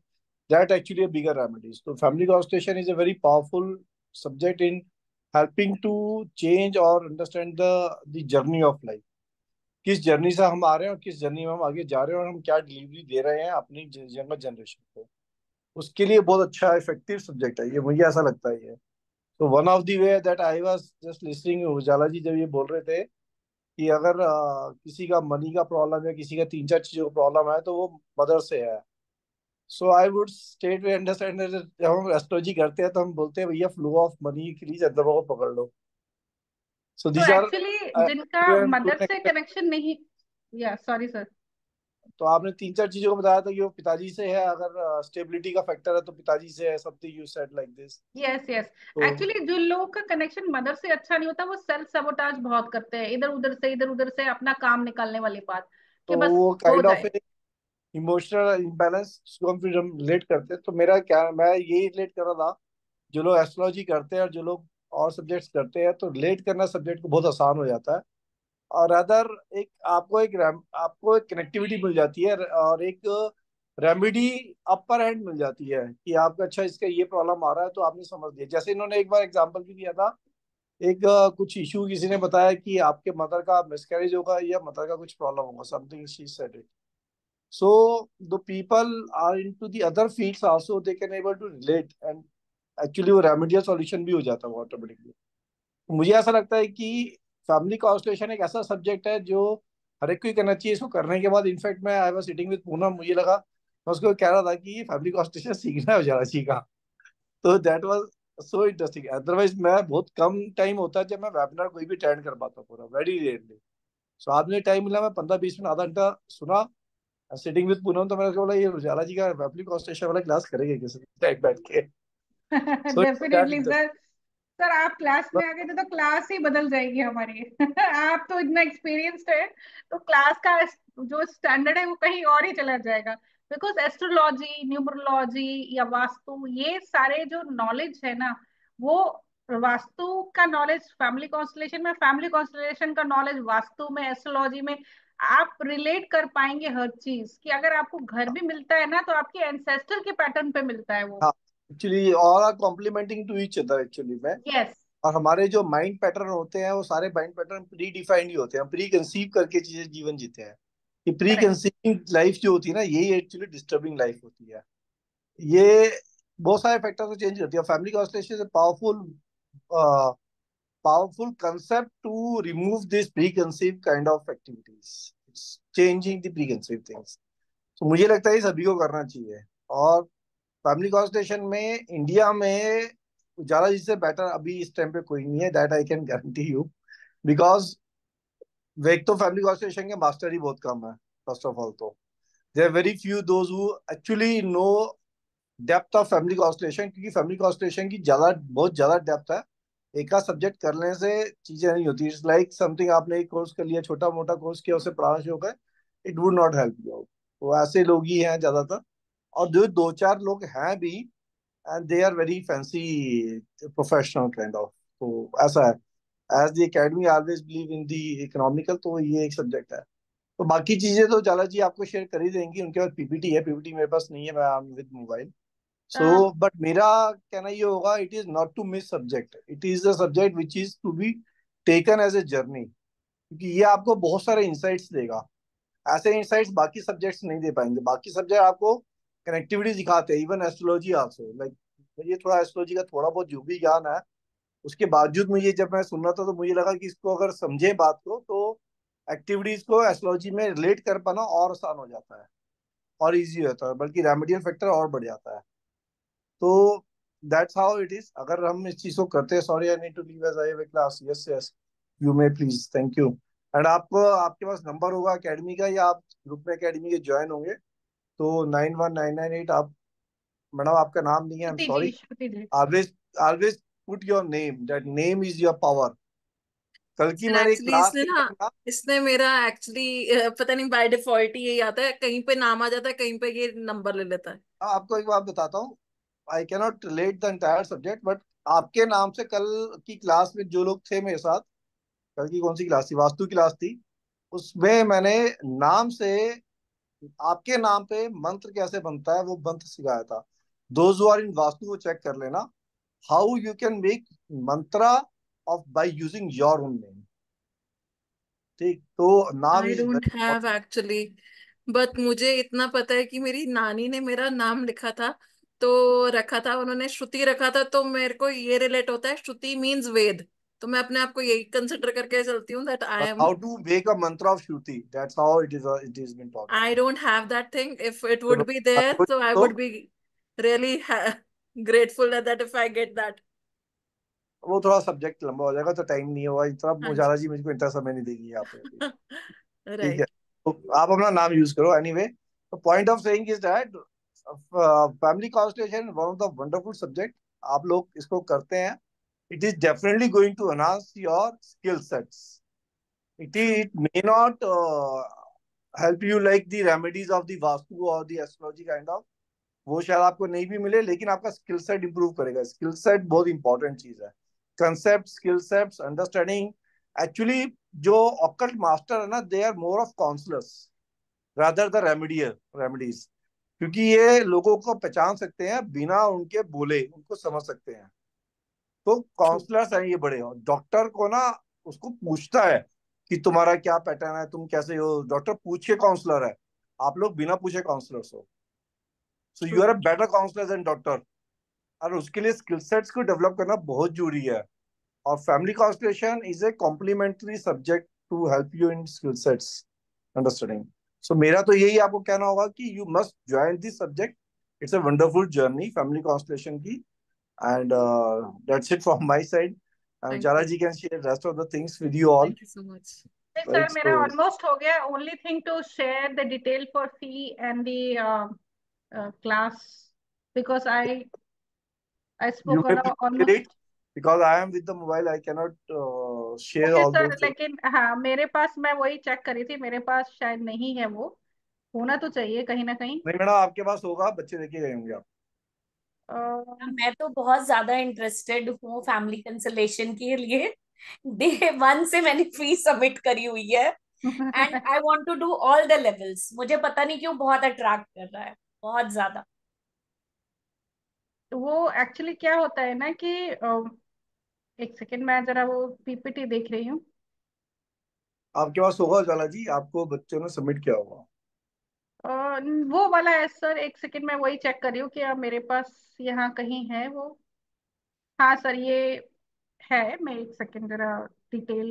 H: that actually a bigger remedies. So family constellation is a very powerful subject in helping to change or understand the the journey of life. किस जर्नी से हम आ रहे हैं और किस जर्नी में हम आगे जा रहे हैं और हम क्या डिलीवरी दे रहे हैं अपनी यंगर जनरेशन को, उसके लिए बहुत अच्छा इफेक्टिव सब्जेक्ट है ये, मुझे ऐसा लगता है ये। तो one of the way that I was just listening Ujala ji जब ये बोल रहे थे कि अगर अ, किसी का मनी का प्रॉब्लम है, किसी का तीन चार चीजों का प्रॉब्लम है, तो वो मदर से है। So I would state way understand, जब हम एस्ट्रोलॉजी करते हैं तो हम बोलते हैं भैया फ्लो ऑफ मनी के लिए चंद्रमा को पकड़ लो। सो
A: तो
H: दीज आर
A: एक्चुअली जिनका मदर से कनेक्शन नहीं, या सॉरी सर।
H: तो आपने तीन चार चीजों को बताया था कि वो पिताजी से है, अगर स्टेबिलिटी का फैक्टर है तो पिताजी से है, something you said like this.
A: Yes yes,
H: तो
A: एक्चुअली जो लोगों का कनेक्शन मदर से अच्छा नहीं होता वो सेल्फ सबोटाज बहुत करते हैं, इधर उधर से इधर उधर से अपना काम निकालने वाली बात कि
H: तो
A: बस
H: वो
A: हो
H: काइंड ऑफ
A: जाए।
H: इमोशनल इम्बैलेंस जिसको हम फिर हम रिलेट करते हैं। तो मेरा क्या, मैं यही रिलेट कर रहा था, जो लोग एस्ट्रोलॉजी करते हैं और जो लोग और सब्जेक्ट्स करते हैं, तो रिलेट करना सब्जेक्ट को बहुत आसान हो जाता है। और अदर एक आपको एक रैम आपको एक कनेक्टिविटी मिल जाती है और एक रेमेडी अपर हैंड मिल जाती है कि आपका अच्छा इसका ये प्रॉब्लम आ रहा है तो आपने समझ लिया। जैसे इन्होंने एक बार एग्जांपल भी दिया था, एक अ, कुछ इशू किसी ने बताया कि आपके मदर का मिसकैरेज होगा या मदर का कुछ प्रॉब्लम होगा, something she said it. So the people are into the other fields also, they can able to relate and actually वो रेमेडियल सॉल्यूशन भी हो जाता है ऑटोमेटिकली। मुझे ऐसा लगता है कि फैमिली कॉन्स्टलेशन एक ऐसा सब्जेक्ट है जो हर एक को ही करना चाहिए। इसको करने के बाद इनफैक्ट मैं I was sitting with Poonam, मुझे लगा मैं उसको कह रहा था कि फैमिली कॉन्स्टलेशन सीखना है ज़रा सीखा। तो that was so interesting. Otherwise मैं बहुत कम टाइम होता है जब मैं वेबिनार कोई भी अटेंड कर पाता हूँ, पूरा वेरी रेयरली। सो आज मुझे टाइम मिला, मैं पंद्रह बीस मिनट आधा घंटा सुना सिटिंग विद पूनम। तो मैंने उसको बोला ये उजाला जी का फैमिली कॉन्स्टलेशन वाला क्लास करेंगे किसी टाइम बैठ के। So that
A: definitely sir. Sir आप क्लास में आ गए थे तो क्लास ही बदल जाएगी हमारी। आप तो इतना एक्सपीरियंस्ड है तो क्लास का जो स्टैंडर्ड है वो कहीं और ही चला जाएगा। बिकॉज एस्ट्रोलॉजी, न्यूमरोलॉजी या वास्तु, ये सारे जो नॉलेज है ना, वो वास्तु का नॉलेज फैमिली कॉन्स्टलेशन में, फैमिली कॉन्स्टलेशन का नॉलेज वास्तु में, एस्ट्रोलॉजी में आप रिलेट कर पाएंगे हर चीज कि अगर आपको घर भी मिलता है ना तो आपके एंसेस्टर के पैटर्न पे मिलता है वो।
H: हाँ, actually all are complementing to each other actually में।
A: यस
H: और हमारे जो माइंड पैटर्न होते हैं वो सारे माइंड पैटर्न प्री डिफाइंड ही होते हैं, प्री कंसीव करके चीजें जीवन जीते हैं। कि प्री
A: करेक्ट।
H: कंसीविंग लाइफ जो होती है ना, यही एक्चुअली डिस्टर्बिंग लाइफ होती है। ये बहुत सारे फैक्टर को चेंज करती है। Family constellation is powerful powerful concept to remove this preconceived kind of activities. It's changing the preconceived things. So मुझे लगता है ये सभी को करना चाहिए। और फैमिली कॉन्स्टेलेशन में इंडिया में ज्यादा जिससे बेटर अभी इस टाइम पे कोई नहीं है, that I can guarantee you. Because एक तो फैमिली कॉन्स्टेलेशन के मास्टर ही बहुत कम है, फर्स्ट ऑफ ऑल। तो there very few those who actually know depth of family constellation, क्योंकि फैमिली कॉन्स्टेलेशन की ज्यादा बहुत ज्यादा डेप्थ है। एक का सब्जेक्ट करने से चीजें नहीं होती। इट्स लाइक समथिंग आपने एक कोर्स कर लिया, छोटा मोटा कोर्स किया, उसे पढ़ाना शुरू कर, it would not help you out. तो ऐसे लोग ही हैं ज्यादातर। और जो दो चार लोग हैं भी, and they are very fancy professional kind of. तो ऐसा है, as the academy always believe in the economical, तो ये एक सब्जेक्ट है। तो बाकी चीजें तो जाला जी आपको शेयर कर ही देंगी, उनके पास पीपीटी है, पीपीटी मेरे पास नहीं है, मैं विद मोबाइल। सो बट मेरा कहना ये होगा, it is not to miss subject, it is a subject which is to be taken as a journey, क्योंकि ये आपको बहुत सारे इंसाइट्स देगा। ऐसे इंसाइट्स बाकी सब्जेक्ट्स नहीं दे पाएंगे। बाकी सब्जेक्ट आपको कनेक्टिविटी दिखाते हैं, इवन एस्ट्रोलॉजी आल्सो। लाइक मुझे थोड़ा एस्ट्रोलॉजी का थोड़ा बहुत जो भी ज्ञान है, उसके बावजूद मुझे जब मैं सुन रहा था तो मुझे लगा कि इसको अगर समझे बात को, तो एक्टिविटीज को एस्ट्रोलॉजी में रिलेट कर पाना और आसान हो जाता है और इजी होता है, बल्कि रेमेडियल फैक्टर और बढ़ जाता है। तो दैट्स हाउ इट इज। अगर हम इस चीज को करते हैं, sorry I need to leave as I have a class. Yes yes, you may please, thank you. And आप आपके पास नंबर होगा एकेडमी का, या आप ग्रुप में एकेडमी के ज्वाइन होंगे, तो nine one nine nine eight. आप मैडम आपका नाम नहीं है, I am
A: Shruti ji,
H: sorry.
A: Shruti ji.
H: Always always put your name, that name is your power. कल की
G: सर
H: मैंने एक
G: एक्चुअली
H: क्लास
G: इसने
H: के
G: ना
H: टाइम ना,
G: इसने मेरा एक्चुअली पता नहीं बाय डिफॉल्ट ही यही आता है, कहीं पे नाम आ जाता है, कहीं पे ये नंबर ले लेता है।
H: आपको एक बात बताता हूँ। I can not relate the entire subject, but आपके नाम से कल की क्लास में जो लोग थे मेरे साथ, कल की कौन सी क्लास थी, वास्तु की क्लास थी, उसमें मैंने नाम से आपके नाम पे मंत्र कैसे बनता है वो मंत्र सिखाया था। Those who are in vastu वो चेक कर लेना, how you can make mantra of by using your own name. ठीक, तो नाम
G: I
H: is
G: don't
H: very.
G: Have actually, but मुझे इतना पता है कि मेरी नानी ने मेरा नाम लिखा था, तो रखा था उन्होंने श्रुति रखा था, तो मेरे को ये रिलेट होता है, श्रुति मीन्स वेद, तो मैं अपने आप को यही कंसिडर करके चलती हूँ that I am.
H: How to make a mantra of Shruti, that's how it is it is been taught.
G: I don't have that thing, if it
H: चलो,
G: वुड बी देयर
H: तो
G: so I
H: तो
G: would be really grateful that if I get that.
H: वो थोड़ा subject लंबा हो जाएगा, तो time नहीं होगा इतना,
G: हाँ
H: मुजारा जी मुझको इतना समय नहीं देगी यहाँ पे अभी।
G: जी।
H: ठीक है,
G: राइट।
H: तो आप अपना नाम यूज करो एनीवे। तो point of saying is that family constitution one of the wonderful subject, आप लोग इसको करते हैं, it is definitely going to enhance your skill sets. It it may not help you like the remedies of the vastu और the astrology kind of, वो शायद आपको नहीं भी मिले, लेकिन आपका स्किल सेट इंप्रूव करेगा। स्किल सेट बहुत इंपॉर्टेंट चीज है। Concept, skill sets, understanding. Actually जो ऑकल्ट मास्टर है ना, they are more of counsellors rather the remedier remedies, क्योंकि ये लोगों को पहचान सकते हैं बिना उनके बोले, उनको समझ सकते हैं। तो
G: ट्रू।
H: काउंसलर्स हैं ये बड़े। डॉक्टर को ना, उसको पूछता है कि तुम्हारा क्या पैटर्न है, तुम कैसे हो, डॉक्टर पूछ के काउंसलर है, आप लोग बिना पूछे काउंसलर्स हो। So
G: true.
H: You are a better counsellor than doctor. और उसके लिए स्किल सेट्स को डेवलप करना बहुत जरूरी है। और family constitution is a complementary subject to help you in skill sets understanding. So मेरा तो यही आपको कहना होगा कि you must join this subject. It's a wonderful journey family constitution की। And that's it from my side. And
G: thank
H: जारा
G: you.
H: जी can share rest of the things with you all,
G: thank you so much.
A: नहीं sir,
H: right?
A: मेरा
H: so
A: almost हो गया। Only thing to share the detail for fee and the class, because I I
H: you
A: spoke
H: may please share it,
A: almost.
H: because I am with the mobile, I cannot uh, share
A: okay
H: all
A: sir,
H: those things.
A: लेकिन हाँ, मेरे पास, मैं वही check करी थी, मेरे पास शायद नहीं है वो, होना तो चाहिए कहीं ना कहीं।
H: नहीं मैडम, आपके पास होगा, बच्चे लेके गए होंगे आप।
A: अ,
B: मैं तो बहुत ज्यादा इंटरेस्टेड हूँ फैमिली कंसलेशन के लिए। डे वन से मैंने फी सबमिट करी हुई है, and I want to do all the levels. मुझे पता नहीं क्यों बहुत अट्रैक्ट कर रहा है, बहुत ज्यादा।
A: वो एक्चुअली क्या होता है ना कि अ, एक सेकेंड, मैं जरा वो पीपीटी देख रही हूँ।
H: आपके पास होगा उजाला जी, आपको बच्चों ने सबमिट किया होगा।
A: अ, वो वाला है सर, एक सेकेंड, मैं वही चेक कर रही हूँ कि अब मेरे पास यहाँ कहीं है वो। हाँ सर, ये है। मैं एक सेकेंड जरा डिटेल।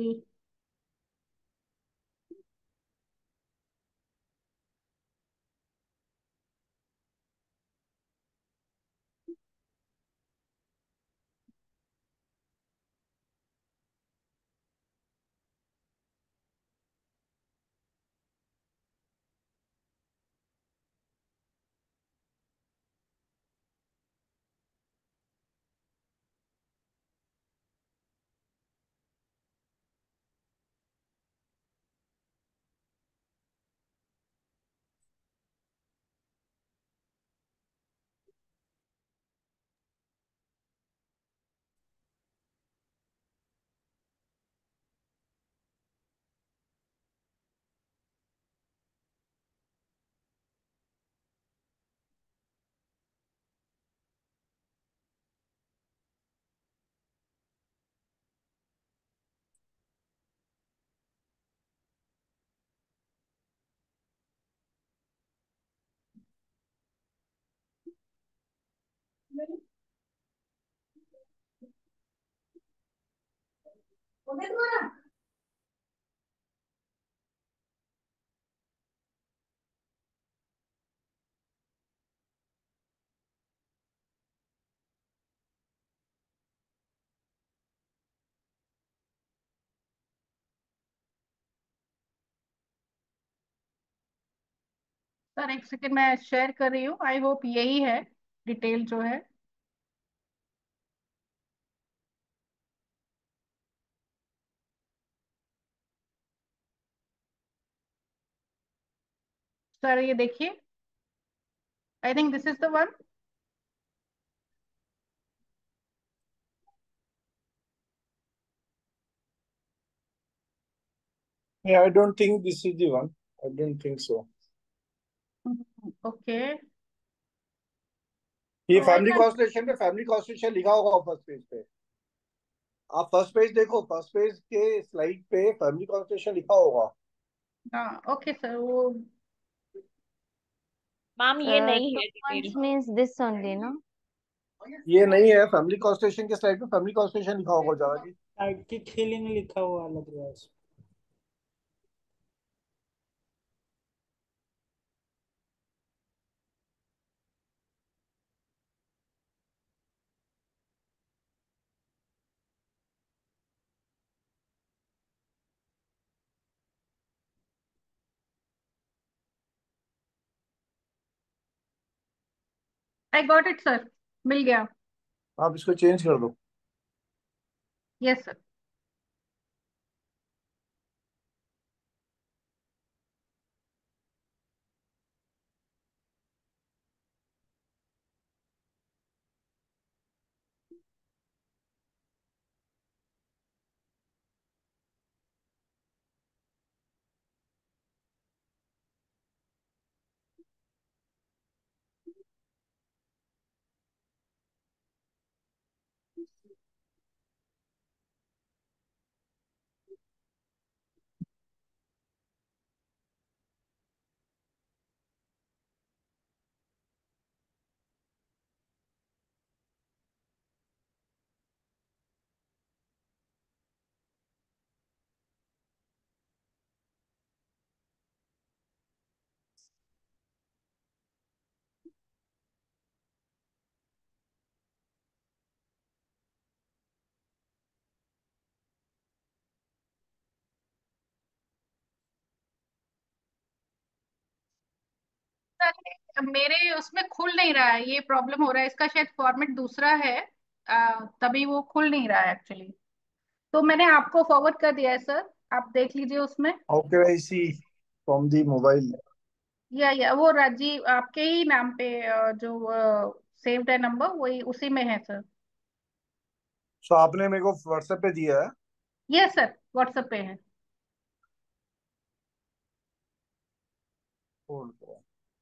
A: सर एक सेकेंड, मैं शेयर कर रही हूँ, आई होप यही है डिटेल जो है। सर ये देखिए, I think this is the one.
H: Yeah, I don't think this is the one. I don't think so.
A: Okay,
H: ये
A: तो
H: फैमिली
A: ऐसा
H: कॉन्स्टिट्यूशन पे फैमिली कॉन्स्टिट्यूशन लिखा होगा फर्स्ट पेज पे। आप फर्स्ट पेज देखो, फर्स्ट पेज के स्लाइड पे फैमिली कॉन्स्टिट्यूशन लिखा होगा।
A: हाँ ओके सर वो
B: मैम ये
D: Uh,
B: नहीं
D: two
B: है detail.
D: months means this only, no?
H: ये नहीं है, फैमिली कॉन्स्टिट्यूशन के स्लाइड पे फैमिली कॉन्स्टिट्यूशन लिखा होगा ज्यादा जी।
C: साइकिक हीलिंग लिखा हुआ लग रहा है इसमें।
A: आई गॉट इट सर, मिल गया।
H: आप इसको चेंज कर दो।
A: Yes sir. सर मेरे उसमें खुल नहीं रहा है, ये प्रॉब्लम हो रहा है, इसका शायद फॉर्मेट दूसरा है, अ, तभी वो खुल नहीं रहा है एक्चुअली। तो मैंने आपको फॉरवर्ड कर दिया है सर, आप देख लीजिए उसमें।
H: How can I see from the mobile?
A: या या वो राजीव आपके ही नाम पे अ, जो सेव्ड है नंबर वही उसी में है सर।
H: सो आपने मेरे को व्हाट्सएप पे दिया है?
A: यस सर व्हाट्सएप पे है।
H: होल्ड करो।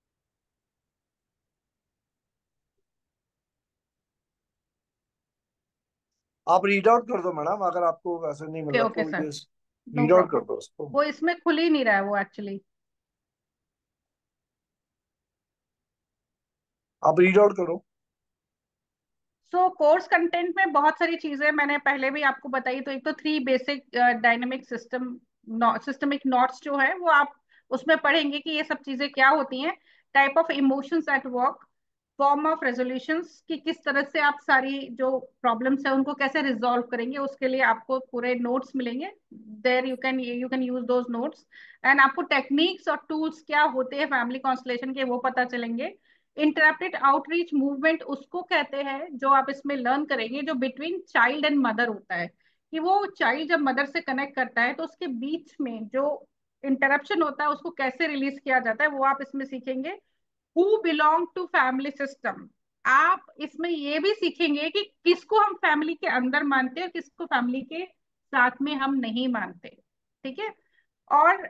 H: आप रीड आउट कर दो मैडम, अगर आपको वैसे नहीं मिल
A: ओके
H: रहा
A: ओके
H: तो
A: सर, नो
H: रीड आउट कर
A: प्रॉब्लम।
H: दो उसको।
A: वो इसमें खुल ही नहीं रहा है वो एक्चुअली।
H: आप रीड आउट करो।
A: सो कोर्स कंटेंट में बहुत सारी चीजें मैंने पहले भी आपको बताई, तो एक तो three basic dynamic system systemic knots जो है वो आप उसमें पढ़ेंगे कि ये सब चीजें क्या होती हैं। Type of emotions at work, form of resolutions कि किस तरह से आप सारी जो प्रॉब्लम्स है उनको कैसे रिजॉल्व करेंगे, उसके लिए आपको पूरे नोट्स मिलेंगे। There you can you can use those notes. And आपको टेक्निक्स और टूल्स क्या होते हैं फैमिली कॉन्स्टलेशन के वो पता चलेंगे। इंटरप्टेड आउटरीच मूवमेंट उसको कहते हैं जो आप इसमें लर्न करेंगे, जो बिटवीन चाइल्ड एंड मदर होता है, कि वो चाइल्ड जब मदर से कनेक्ट करता है तो उसके बीच में जो इंटरप्शन होता है उसको कैसे रिलीज किया जाता है वो आप इसमें सीखेंगे। Who belong to family system, आप इसमें ये भी सीखेंगे कि किसको हम फैमिली के अंदर मानते हैं और किसको फैमिली के साथ में हम नहीं मानते। ठीक है। और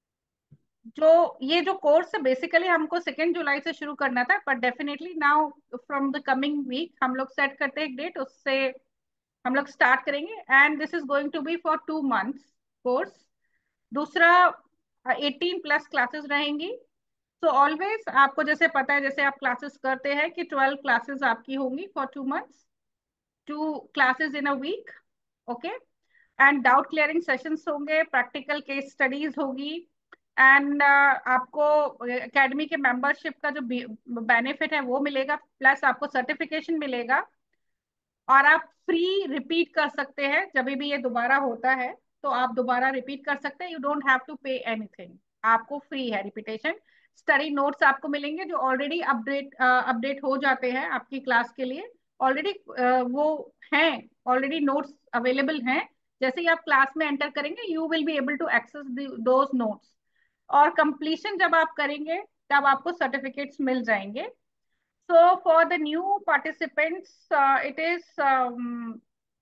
A: जो ये जो कोर्स है बेसिकली हमको सेकेंड जुलाई से शुरू करना था, पर definitely now from the coming week हम लोग सेट करते हैं एक डेट, उससे हम लोग स्टार्ट करेंगे। And this is going to be for two months course. दूसरा एटीन प्लस क्लासेस रहेंगी। तो ऑलवेज आपको जैसे पता है, जैसे आप क्लासेस करते हैं कि ट्वेल्व क्लासेस आपकी होंगी for two months, two classes in a week. Okay. And doubt clearing sessions होंगे, प्रैक्टिकल केस स्टडीज होगी। एंड uh, आपको एकेडमी के मेंबरशिप का जो बेनिफिट है वो मिलेगा, प्लस आपको सर्टिफिकेशन मिलेगा। और आप फ्री रिपीट कर सकते हैं जब भी ये दोबारा होता है, तो आप दोबारा रिपीट कर सकते हैं, you don't have to pay anything, आपको फ्री है रिपीटेशन। स्टडी नोट्स आपको मिलेंगे जो ऑलरेडी अपडेट अपडेट हो जाते हैं आपकी क्लास के लिए, ऑलरेडी वो हैं, ऑलरेडी नोट्स अवेलेबल हैं। जैसे ही आप क्लास में एंटर करेंगे you will be able to access those notes. और कंप्लीशन जब आप करेंगे तब आपको सर्टिफिकेट्स मिल जाएंगे। So for the new participants, uh, it is um,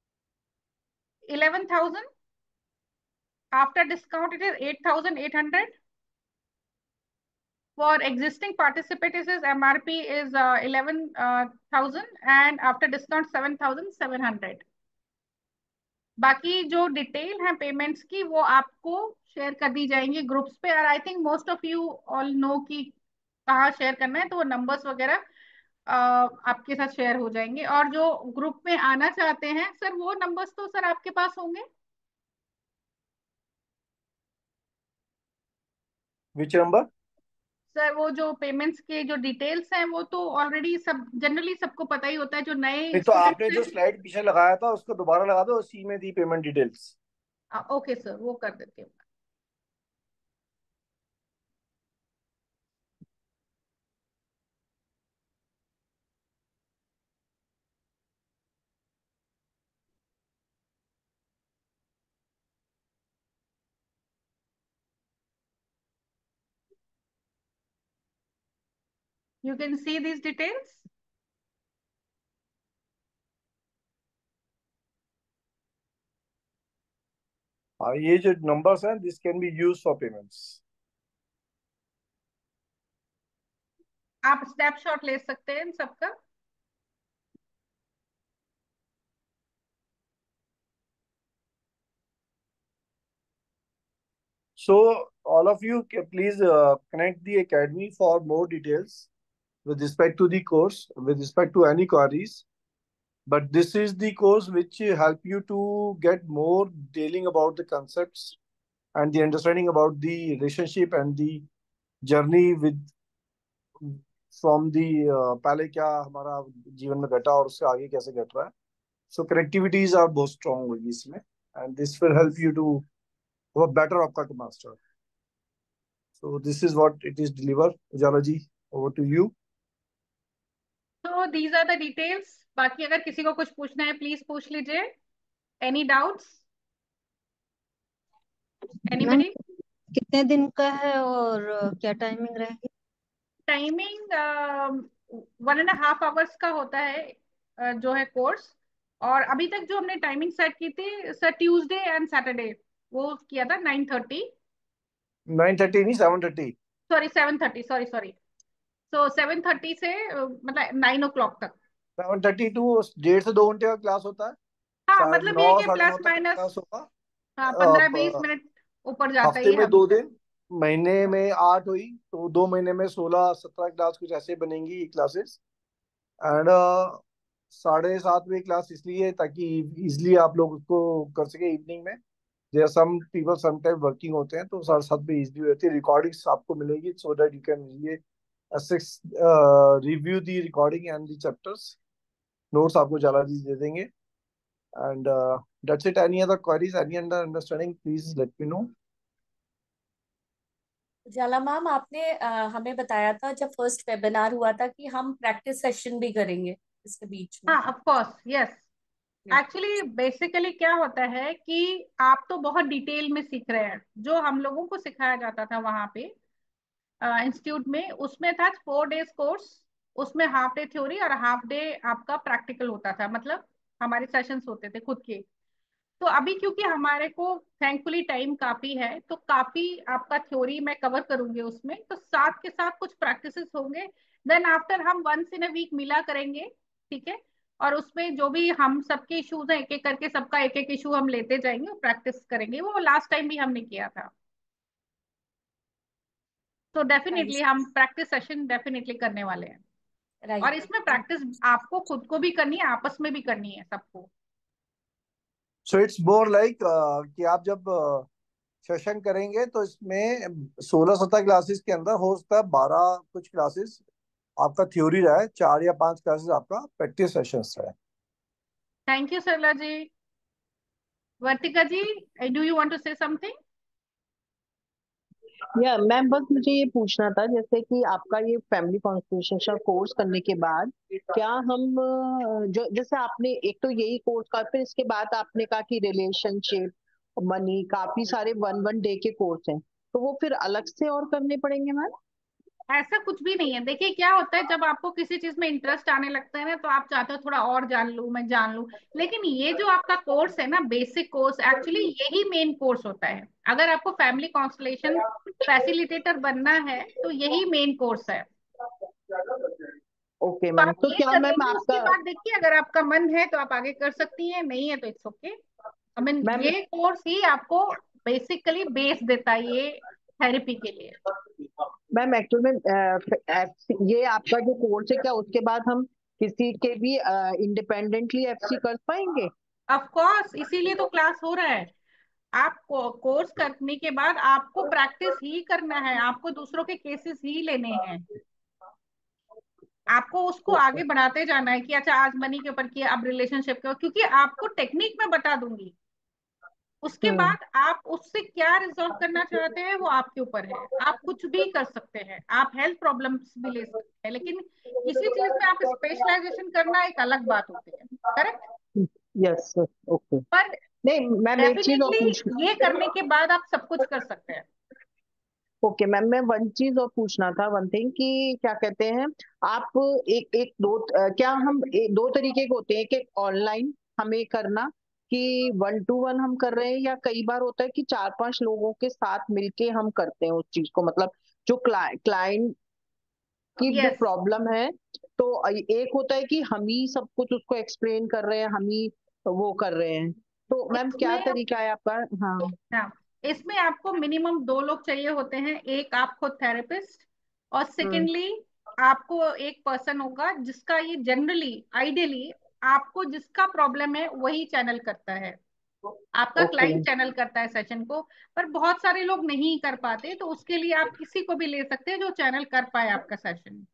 A: eleven thousand. After discount, it is eight thousand eight hundred For existing participants, is M R P is uh, eleven thousand and after discount seven thousand seven hundred. बाकी जो detail है payments की वो आपको share कर दी जाएंगी groups पे, और I think most of you all know कि कहाँ शेयर करना है, तो वो नंबर्स वगैरह अ, आपके साथ शेयर हो जाएंगे। और जो ग्रुप में आना चाहते हैं सर, वो नंबर्स तो सर आपके पास होंगे।
H: Which number?
A: सर वो जो पेमेंट्स के जो डिटेल्स हैं वो तो ऑलरेडी सब जनरली सबको पता ही होता है, जो नए
H: नहीं तो आपने
A: स्टूडेंट्स
H: जो स्लाइड पीछे लगाया था उसको दोबारा लगा दो, उसी में दी पेमेंट डिटेल्स।
A: हैं। ओके सर, वो कर देती हूँ। You can see these details.
H: हाँ, ये जो नंबर्स हैं this can be use for payments.
A: आप स्नैपशॉट ले सकते हैं इन सबका।
H: So all of you ca- please uh, connect the academy for more details with respect to the course, with respect to any queries. But this is the course which uh, help you to get more detailing about the concepts and the understanding about the relationship and the journey with from the uh, पहले क्या हमारा जीवन में घटा और उससे आगे कैसे घट रहा है। So connectivities are बहुत strong होगी इसमें, and this will help you to have a better आपका master. So this is what it is delivered. Ujala ji, over to you.
A: So these are the details. बाकी अगर किसी को कुछ पूछना है प्लीज पूछ लीजिए। Any doubts?
J: Ma'am
A: Anybody?
J: कितने दिन का है और अ, क्या टाइमिंग रहेगी?
A: Timing one and half hours का होता है अ, जो है कोर्स। और अभी तक जो हमने टाइमिंग सेट की थी सर, ट्यूसडे एंड सैटरडे वो किया था नाइन थर्टी।
H: नाइन थर्टी नहीं, seven thirty.
A: Sorry seven thirty, sorry sorry. So seven thirty से अ, मतलब नाइन ओ क्लॉक तक।
H: सेवन थर्टी टू डेढ़ से दो घंटे का क्लास होता है।
A: हाँ
H: साढ़े
A: मतलब ये
H: नौ
A: कि
H: साढ़े
A: प्लस
H: नौ तक का
A: माइनस
H: क्लास होगा।
A: हाँ पंद्रह बीस
H: अब
A: मिनट ऊपर जाता
H: हफ्ते
A: ही है
H: में
A: अभी
H: दो
A: तक।
H: दिन, महीने में आठ हुई तो दो महीने में सोलह सत्रह क्लास कुछ ऐसे बनेंगी क्लासेस। एंड साढ़े सात बजे क्लास इसलिए ताकि इजिली आप लोग उसको कर सके इवनिंग में। There some people some time working होते हैं तो साढ़े सात बजे इजिली होती है। रिकॉर्डिंग्स आपको मिलेगी सो दैट यू कैन ये review the recording and the chapters. Notes आपको जाला जी दे देंगे। And that's it. Any other queries, any other understanding, please let me know.
B: Ujala ma'am, आपने अ, हमें बताया था जब फर्स्ट वेबिनार हुआ था कि हम प्रैक्टिस सेशन भी करेंगे इसके बीच में।
A: हाँ of course, yes. Actually basically क्या होता है कि आप तो बहुत डिटेल में सीख रहे हैं। जो हम लोगों को सिखाया जाता था वहां पे इंस्टीट्यूट में, उसमें था फोर डेज कोर्स। उसमें हाफ डे थ्योरी और हाफ डे आपका प्रैक्टिकल होता था, मतलब हमारे सेशंस होते थे खुद के। तो अभी क्योंकि हमारे को थैंकफुली टाइम काफी है, तो काफी आपका थ्योरी मैं कवर करूंगी उसमें, तो साथ के साथ कुछ प्रैक्टिसेस होंगे। देन आफ्टर हम वंस इन अ वीक मिला करेंगे, ठीक है। और उसमें जो भी हम सबके इश्यूज हैं एक एक करके सबका एक एक इशू हम लेते जाएंगे और प्रैक्टिस करेंगे। वो लास्ट टाइम भी हमने किया था। तो डेफिनेटली
B: नाइस।
A: हम प्रैक्टिस सेशन डेफिनेटली करने वाले हैं। और
B: राइट।
A: इसमें प्रैक्टिस आपको खुद को भी करनी है, आपस में भी करनी है सबको।
H: सो इट्स मोर लाइक कि आप जब सेशन करेंगे तो इसमें सोलह सत्रह क्लासेस के अंदर हो सकता है बारह कुछ क्लासेस आपका थ्योरी रहे, चार या पांच क्लासेस आपका प्रैक्टिस सेशंस रहे।
A: Thank you Sarla ji. Vartika ji, do you want to say something?
K: या मैम बस मुझे ये पूछना था, जैसे कि आपका ये फैमिली कॉन्स्टिट्यूशन कोर्स करने के बाद क्या हम अ, जो जैसे आपने एक तो यही कोर्स का, फिर इसके बाद आपने कहा कि रिलेशनशिप मनी काफी सारे वन वन डे के कोर्स हैं, तो वो फिर अलग से और करने पड़ेंगे मैम?
A: ऐसा कुछ भी नहीं है। देखिए क्या होता है, जब आपको किसी चीज में इंटरेस्ट आने लगता है ना, तो आप चाहते हो थोड़ा और जान लूं, मैं जान लूं। लेकिन ये जो आपका कोर्स है ना, बेसिक कोर्स, एक्चुअली यही मेन कोर्स होता है। अगर आपको फैमिली कॉन्स्टलेशन फैसिलिटेटर बनना है तो यही मेन कोर्स है।
K: ओके
A: तो
K: मैम,
A: आप
K: तो
A: ये
K: क्या
A: कर
K: मैम
A: लीजिए, उसके
K: आपका,
A: बाद देखिए अगर आपका मन है तो आप आगे कर सकती हैं, नहीं है तो it's okay. I mean
K: ma'am
A: ये कोर्स ही आपको बेसिकली बेस देता है ये थेरेपी के लिए।
K: मैम एक्चुअल में अ, एफ- ये आपका जो कोर्स है, क्या उसके बाद हम किसी के भी इंडिपेंडेंटली एफसी कर पाएंगे?
A: ऑफ कोर्स, इसीलिए तो क्लास हो रहा है। आप कोर्स करने के बाद आपको प्रैक्टिस ही करना है, आपको दूसरों के केसेस ही लेने हैं, आपको उसको आगे बढ़ाते जाना है कि अच्छा आज मनी के ऊपर किया, अब रिलेशनशिप के ऊपर, क्योंकि आपको टेक्निक में बता दूंगी। उसके
K: हम्म।
A: बाद आप उससे क्या रिजॉल्व करना चाहते हैं वो आपके ऊपर है। आप कुछ भी कर सकते हैं, आप हेल्थ प्रॉब्लम्स भी ले सकते हैं, लेकिन किसी चीज में आप स्पेशलाइजेशन करना एक अलग बात होती है। करेक्ट।
K: Yes, okay.
A: पर
K: नहीं मैम, एक चीज और पूछ,
A: डेफिनेटली ये करने के बाद आप सब कुछ कर सकते हैं।
K: ओके मैम, मैं वन चीज और पूछना था, वन थिंग कि क्या कहते हैं आप, एक एक दो अ, क्या हम एक, दो तरीके के होते हैं कि ऑनलाइन हमें करना, कि वन टू वन हम कर रहे हैं, या कई बार होता है कि चार पांच लोगों के साथ मिलके हम करते हैं उस चीज को, मतलब जो क्लाइंट की जो
A: यस,
K: प्रॉब्लम है, तो एक होता है कि हम ही सब कुछ उसको एक्सप्लेन कर रहे हैं, हम ही वो कर रहे हैं, तो मैम क्या
A: इसमें
K: तरीका है आपका? हाँ।
A: हाँ, इसमें आपको मिनिमम दो लोग चाहिए होते हैं। एक आप खुद थेरेपिस्ट, और
K: हम्म।
A: सेकेंडली आपको एक पर्सन होगा जिसका ये जनरली, आइडियली आपको जिसका प्रॉब्लम है वही चैनल करता है, आपका
K: ओके।
A: क्लाइंट चैनल करता है सेशन को। पर बहुत सारे लोग नहीं कर पाते, तो उसके लिए आप किसी को भी ले सकते हैं जो चैनल कर पाए आपका सेशन।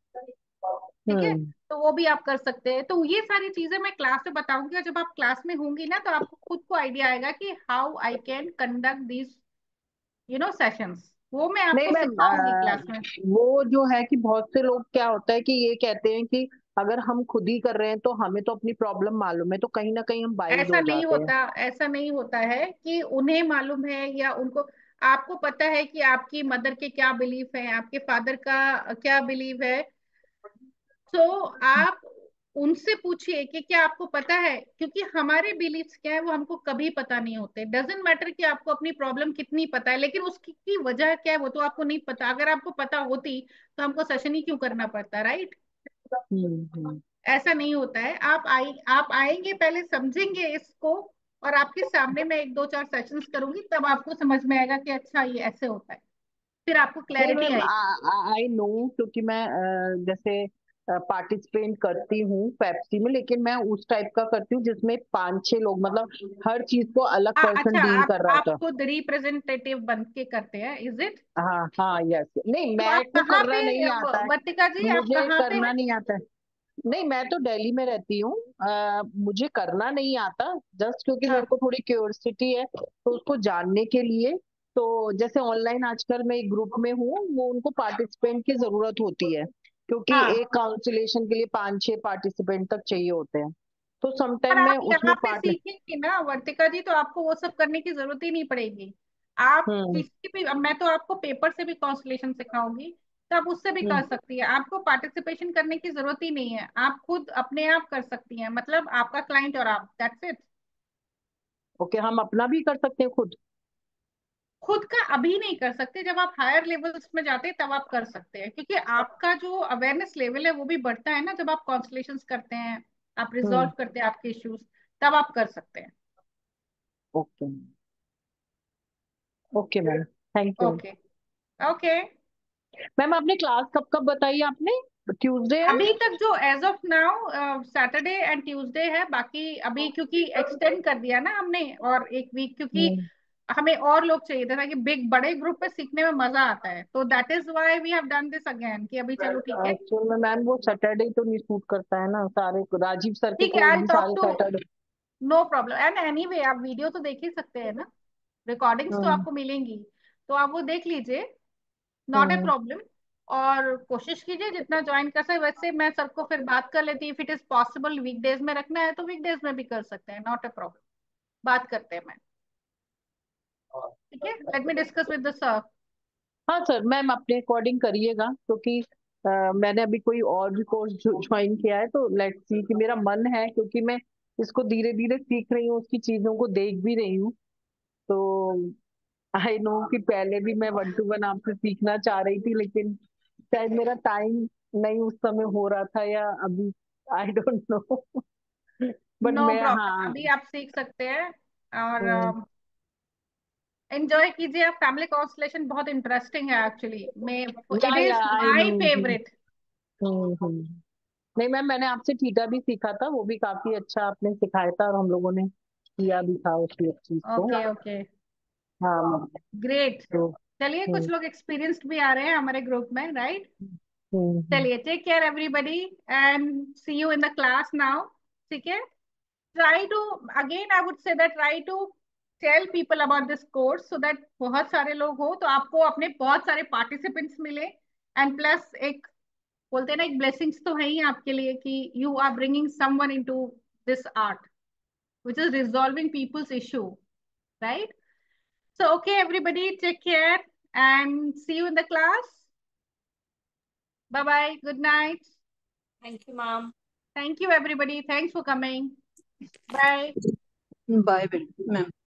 A: ठीक है,
K: हम्म।
A: तो वो भी आप कर सकते हैं। तो ये सारी चीजें मैं क्लास में बताऊंगी, और जब आप क्लास में होंगी ना तो आपको खुद को आइडिया आएगा कि how I can conduct this you know sessions. वो मैं
K: नहीं
A: आपको
K: मैम,
A: सिखाऊंगी क्लास में।
K: वो जो है कि बहुत से लोग क्या होता है कि ये कहते हैं कि अगर हम खुद ही कर रहे हैं तो हमें तो अपनी प्रॉब्लम मालूम है, तो कहीं ना कहीं हम बाइज
A: ऐसा
K: हो
A: नहीं
K: जाते हैं।
A: होता, ऐसा नहीं होता है कि उन्हें मालूम है या उनको, आपको पता है कि आपकी मदर के क्या बिलीफ है, आपके फादर का क्या बिलीव है। तो आप उनसे पूछिए कि क्या आपको पता है, क्योंकि हमारे बिलीफ्स क्या है वो हमको कभी पता नहीं होते। डजेंट मैटर कि आपको अपनी प्रॉब्लम कितनी पता है, लेकिन उसकी की वजह क्या है वो तो आपको नहीं पता। अगर आपको पता होती तो हमको सेशन ही क्यों करना पड़ता, राइट।
K: हम्म। हम्म।
A: ऐसा नहीं होता है। आप आई आप आएंगे, पहले समझेंगे इसको, और आपके सामने मैं एक दो चार सेशंस करूंगी, तब आपको समझ में आएगा कि अच्छा ये ऐसे होता है, फिर आपको
K: नहीं
A: क्लैरिटी
K: मैम,
A: आएगी।
K: आई नो, क्योंकि मैं अ, जैसे पार्टिसिपेट करती हूँ पेप्सी में, लेकिन मैं उस टाइप का करती हूँ जिसमें पांच छह लोग, मतलब हर चीज को अलग
A: आ,
K: पर्सन
A: अच्छा,
K: डील
A: आप
K: कर रहा
A: आप
K: था।
A: खुद रिप्रेजेंटेटिव बन के करते हैं, इज इट?
K: हाँ हाँ, यस। नहीं,
A: तो
K: मेरे
A: आप
K: को
A: कहाँ
K: करना
A: पे,
K: नहीं आता है,
A: वर्तिका जी आप
K: मुझे
A: कहाँ पे
K: करना
A: हैं?
K: नहीं आता है। नहीं, मैं तो दिल्ली में रहती हूँ। अ, मुझे करना नहीं आता, जस्ट क्योंकि मेरे
A: हाँ
K: को थोड़ी क्यूरियोसिटी है, तो उसको जानने के लिए। तो जैसे ऑनलाइन आजकल मैं एक ग्रुप में हूँ, वो उनको पार्टिसिपेंट की जरूरत होती है, क्योंकि
A: हाँ।
K: एक काउंसिलेशन के लिए पांच छह पार्टिसिपेंट तक चाहिए होते हैं, तो
A: पर
K: समटाइम मैं
A: आप
K: उसमें
A: यहाँ पे
K: पार्ट।
A: सीखेंगे ना वर्तिका जी, तो आपको वो सब करने की जरूरत ही नहीं पड़ेगी। आप
K: हम्म।
A: किसी भी, अब मैं तो आपको पेपर से भी कॉन्सुलेशन सिखाऊंगी, तो आप उससे भी कर
K: हम्म।
A: सकती है। आपको पार्टिसिपेशन करने की जरूरत ही नहीं है, आप खुद अपने आप कर सकती हैं, मतलब आपका क्लाइंट और आप, दैट्स इट।
K: ओके, हम अपना भी कर सकते हैं खुद?
A: खुद का अभी नहीं कर सकते, जब आप हायर लेवल्स में जाते हैं तब आप कर सकते हैं, क्योंकि आपका जो अवेयरनेस लेवल है वो भी बढ़ता है ना जब आप कॉन्सुलेशंस करते हैं, आप
K: हम्म।
A: रिजॉल्व करते हैं आपके इश्यूज, तब आप कर सकते हैं।
K: Okay. Okay ma'am, thank you.
A: Okay. Okay.
K: Ma'am आपने क्लास कब कब बताई आपने? ट्यूसडे है?
A: अभी तक जो as of now Saturday and Tuesday है, बाकी अभी क्योंकि एक्सटेंड कर दिया ना हमने और एक वीक, क्योंकि
K: हम्म।
A: हमें और लोग चाहिए थे ताकि बिग बड़े ग्रुप में सीखने में मजा आता है, तो that is why we have done this again कि अभी चलो ठीक है।
K: एक्चुअल में मैम वो सैटरडे तो नहीं सूट करता है ना, सारे राजीव सर के
A: ठीक है,
K: कोर्स
A: आई
K: भी
A: टॉक
K: सारे
A: to,
K: Saturday.
A: No problem. And anyway आप वीडियो तो देख ही सकते हैं ना, रिकॉर्डिंग्स तो
K: हम्म।
A: आपको मिलेंगी, तो आप वो देख लीजिए, नॉट ए
K: हम्म।
A: प्रॉब्लम। और कोशिश कीजिए जितना ज्वाइन कर सके। वैसे मैं सर को फिर बात कर लेती, if it is possible weekdays में रखना है तो वीकडेज में भी कर सकते हैं, नॉट ए प्रॉब्लम। बात करते हैं मैं, ठीक है, let me discuss with the sir.
K: हाँ सर, मैम अपने अकॉर्डिंग करिएगा, क्योंकि अ, मैंने अभी कोई और भी कोर्स ज्वाइन किया है, तो लेट्स सी कि मेरा मन है, क्योंकि मैं इसको धीरे धीरे सीख रही हूँ, उसकी चीजों को देख भी रही हूँ। तो आई नो कि पहले भी मैं वन टू वन आपसे सीखना चाह रही थी, लेकिन शायद मेरा टाइम नहीं उस समय हो रहा था, या अभी I don't know. But
A: no
K: मैं,
A: प्रॉब्लम,
K: हाँ।
A: अभी आप सीख सकते हैं
K: हम्म,
A: और एंजॉय कीजिए। आप फैमिली कॉन्स्टलेशन बहुत इंटरेस्टिंग है एक्चुअली, मैं
K: या
A: इट
K: या
A: is
K: I
A: my
K: know.
A: Favourite.
K: Hmm hmm. नहीं मैम, मैंने आपसे थीटा भी सीखा था, वो भी काफी अच्छा आपने सिखाया था, और हम लोगों ने किया भी था उसी चीज को।
A: ओके ओके,
K: हाँ मैम।
A: ग्रेट।
K: तो
A: चलिए, कुछ
K: हम्म
A: लोग एक्सपीरियंस्ड भी आ रहे हैं हमारे ग्रुप में, राइट?
K: Hmm hmm.
A: चलिए, take care everybody and see you in the class now. ठीक है, try to, again I would say that try to tell people about this course so that बहुत सारे लोग हो तो आपको अपने बहुत सारे participants मिले, and plus एक बोलते हैं ना, एक blessings तो है ही आपके लिए कि you are bringing someone into this art which is resolving people's issue, right? So okay everybody, take care and see you in the class. Bye bye, good night.
B: Thank you ma'am.
A: Thank you everybody, thanks for coming. Bye.
J: Bye ma'am.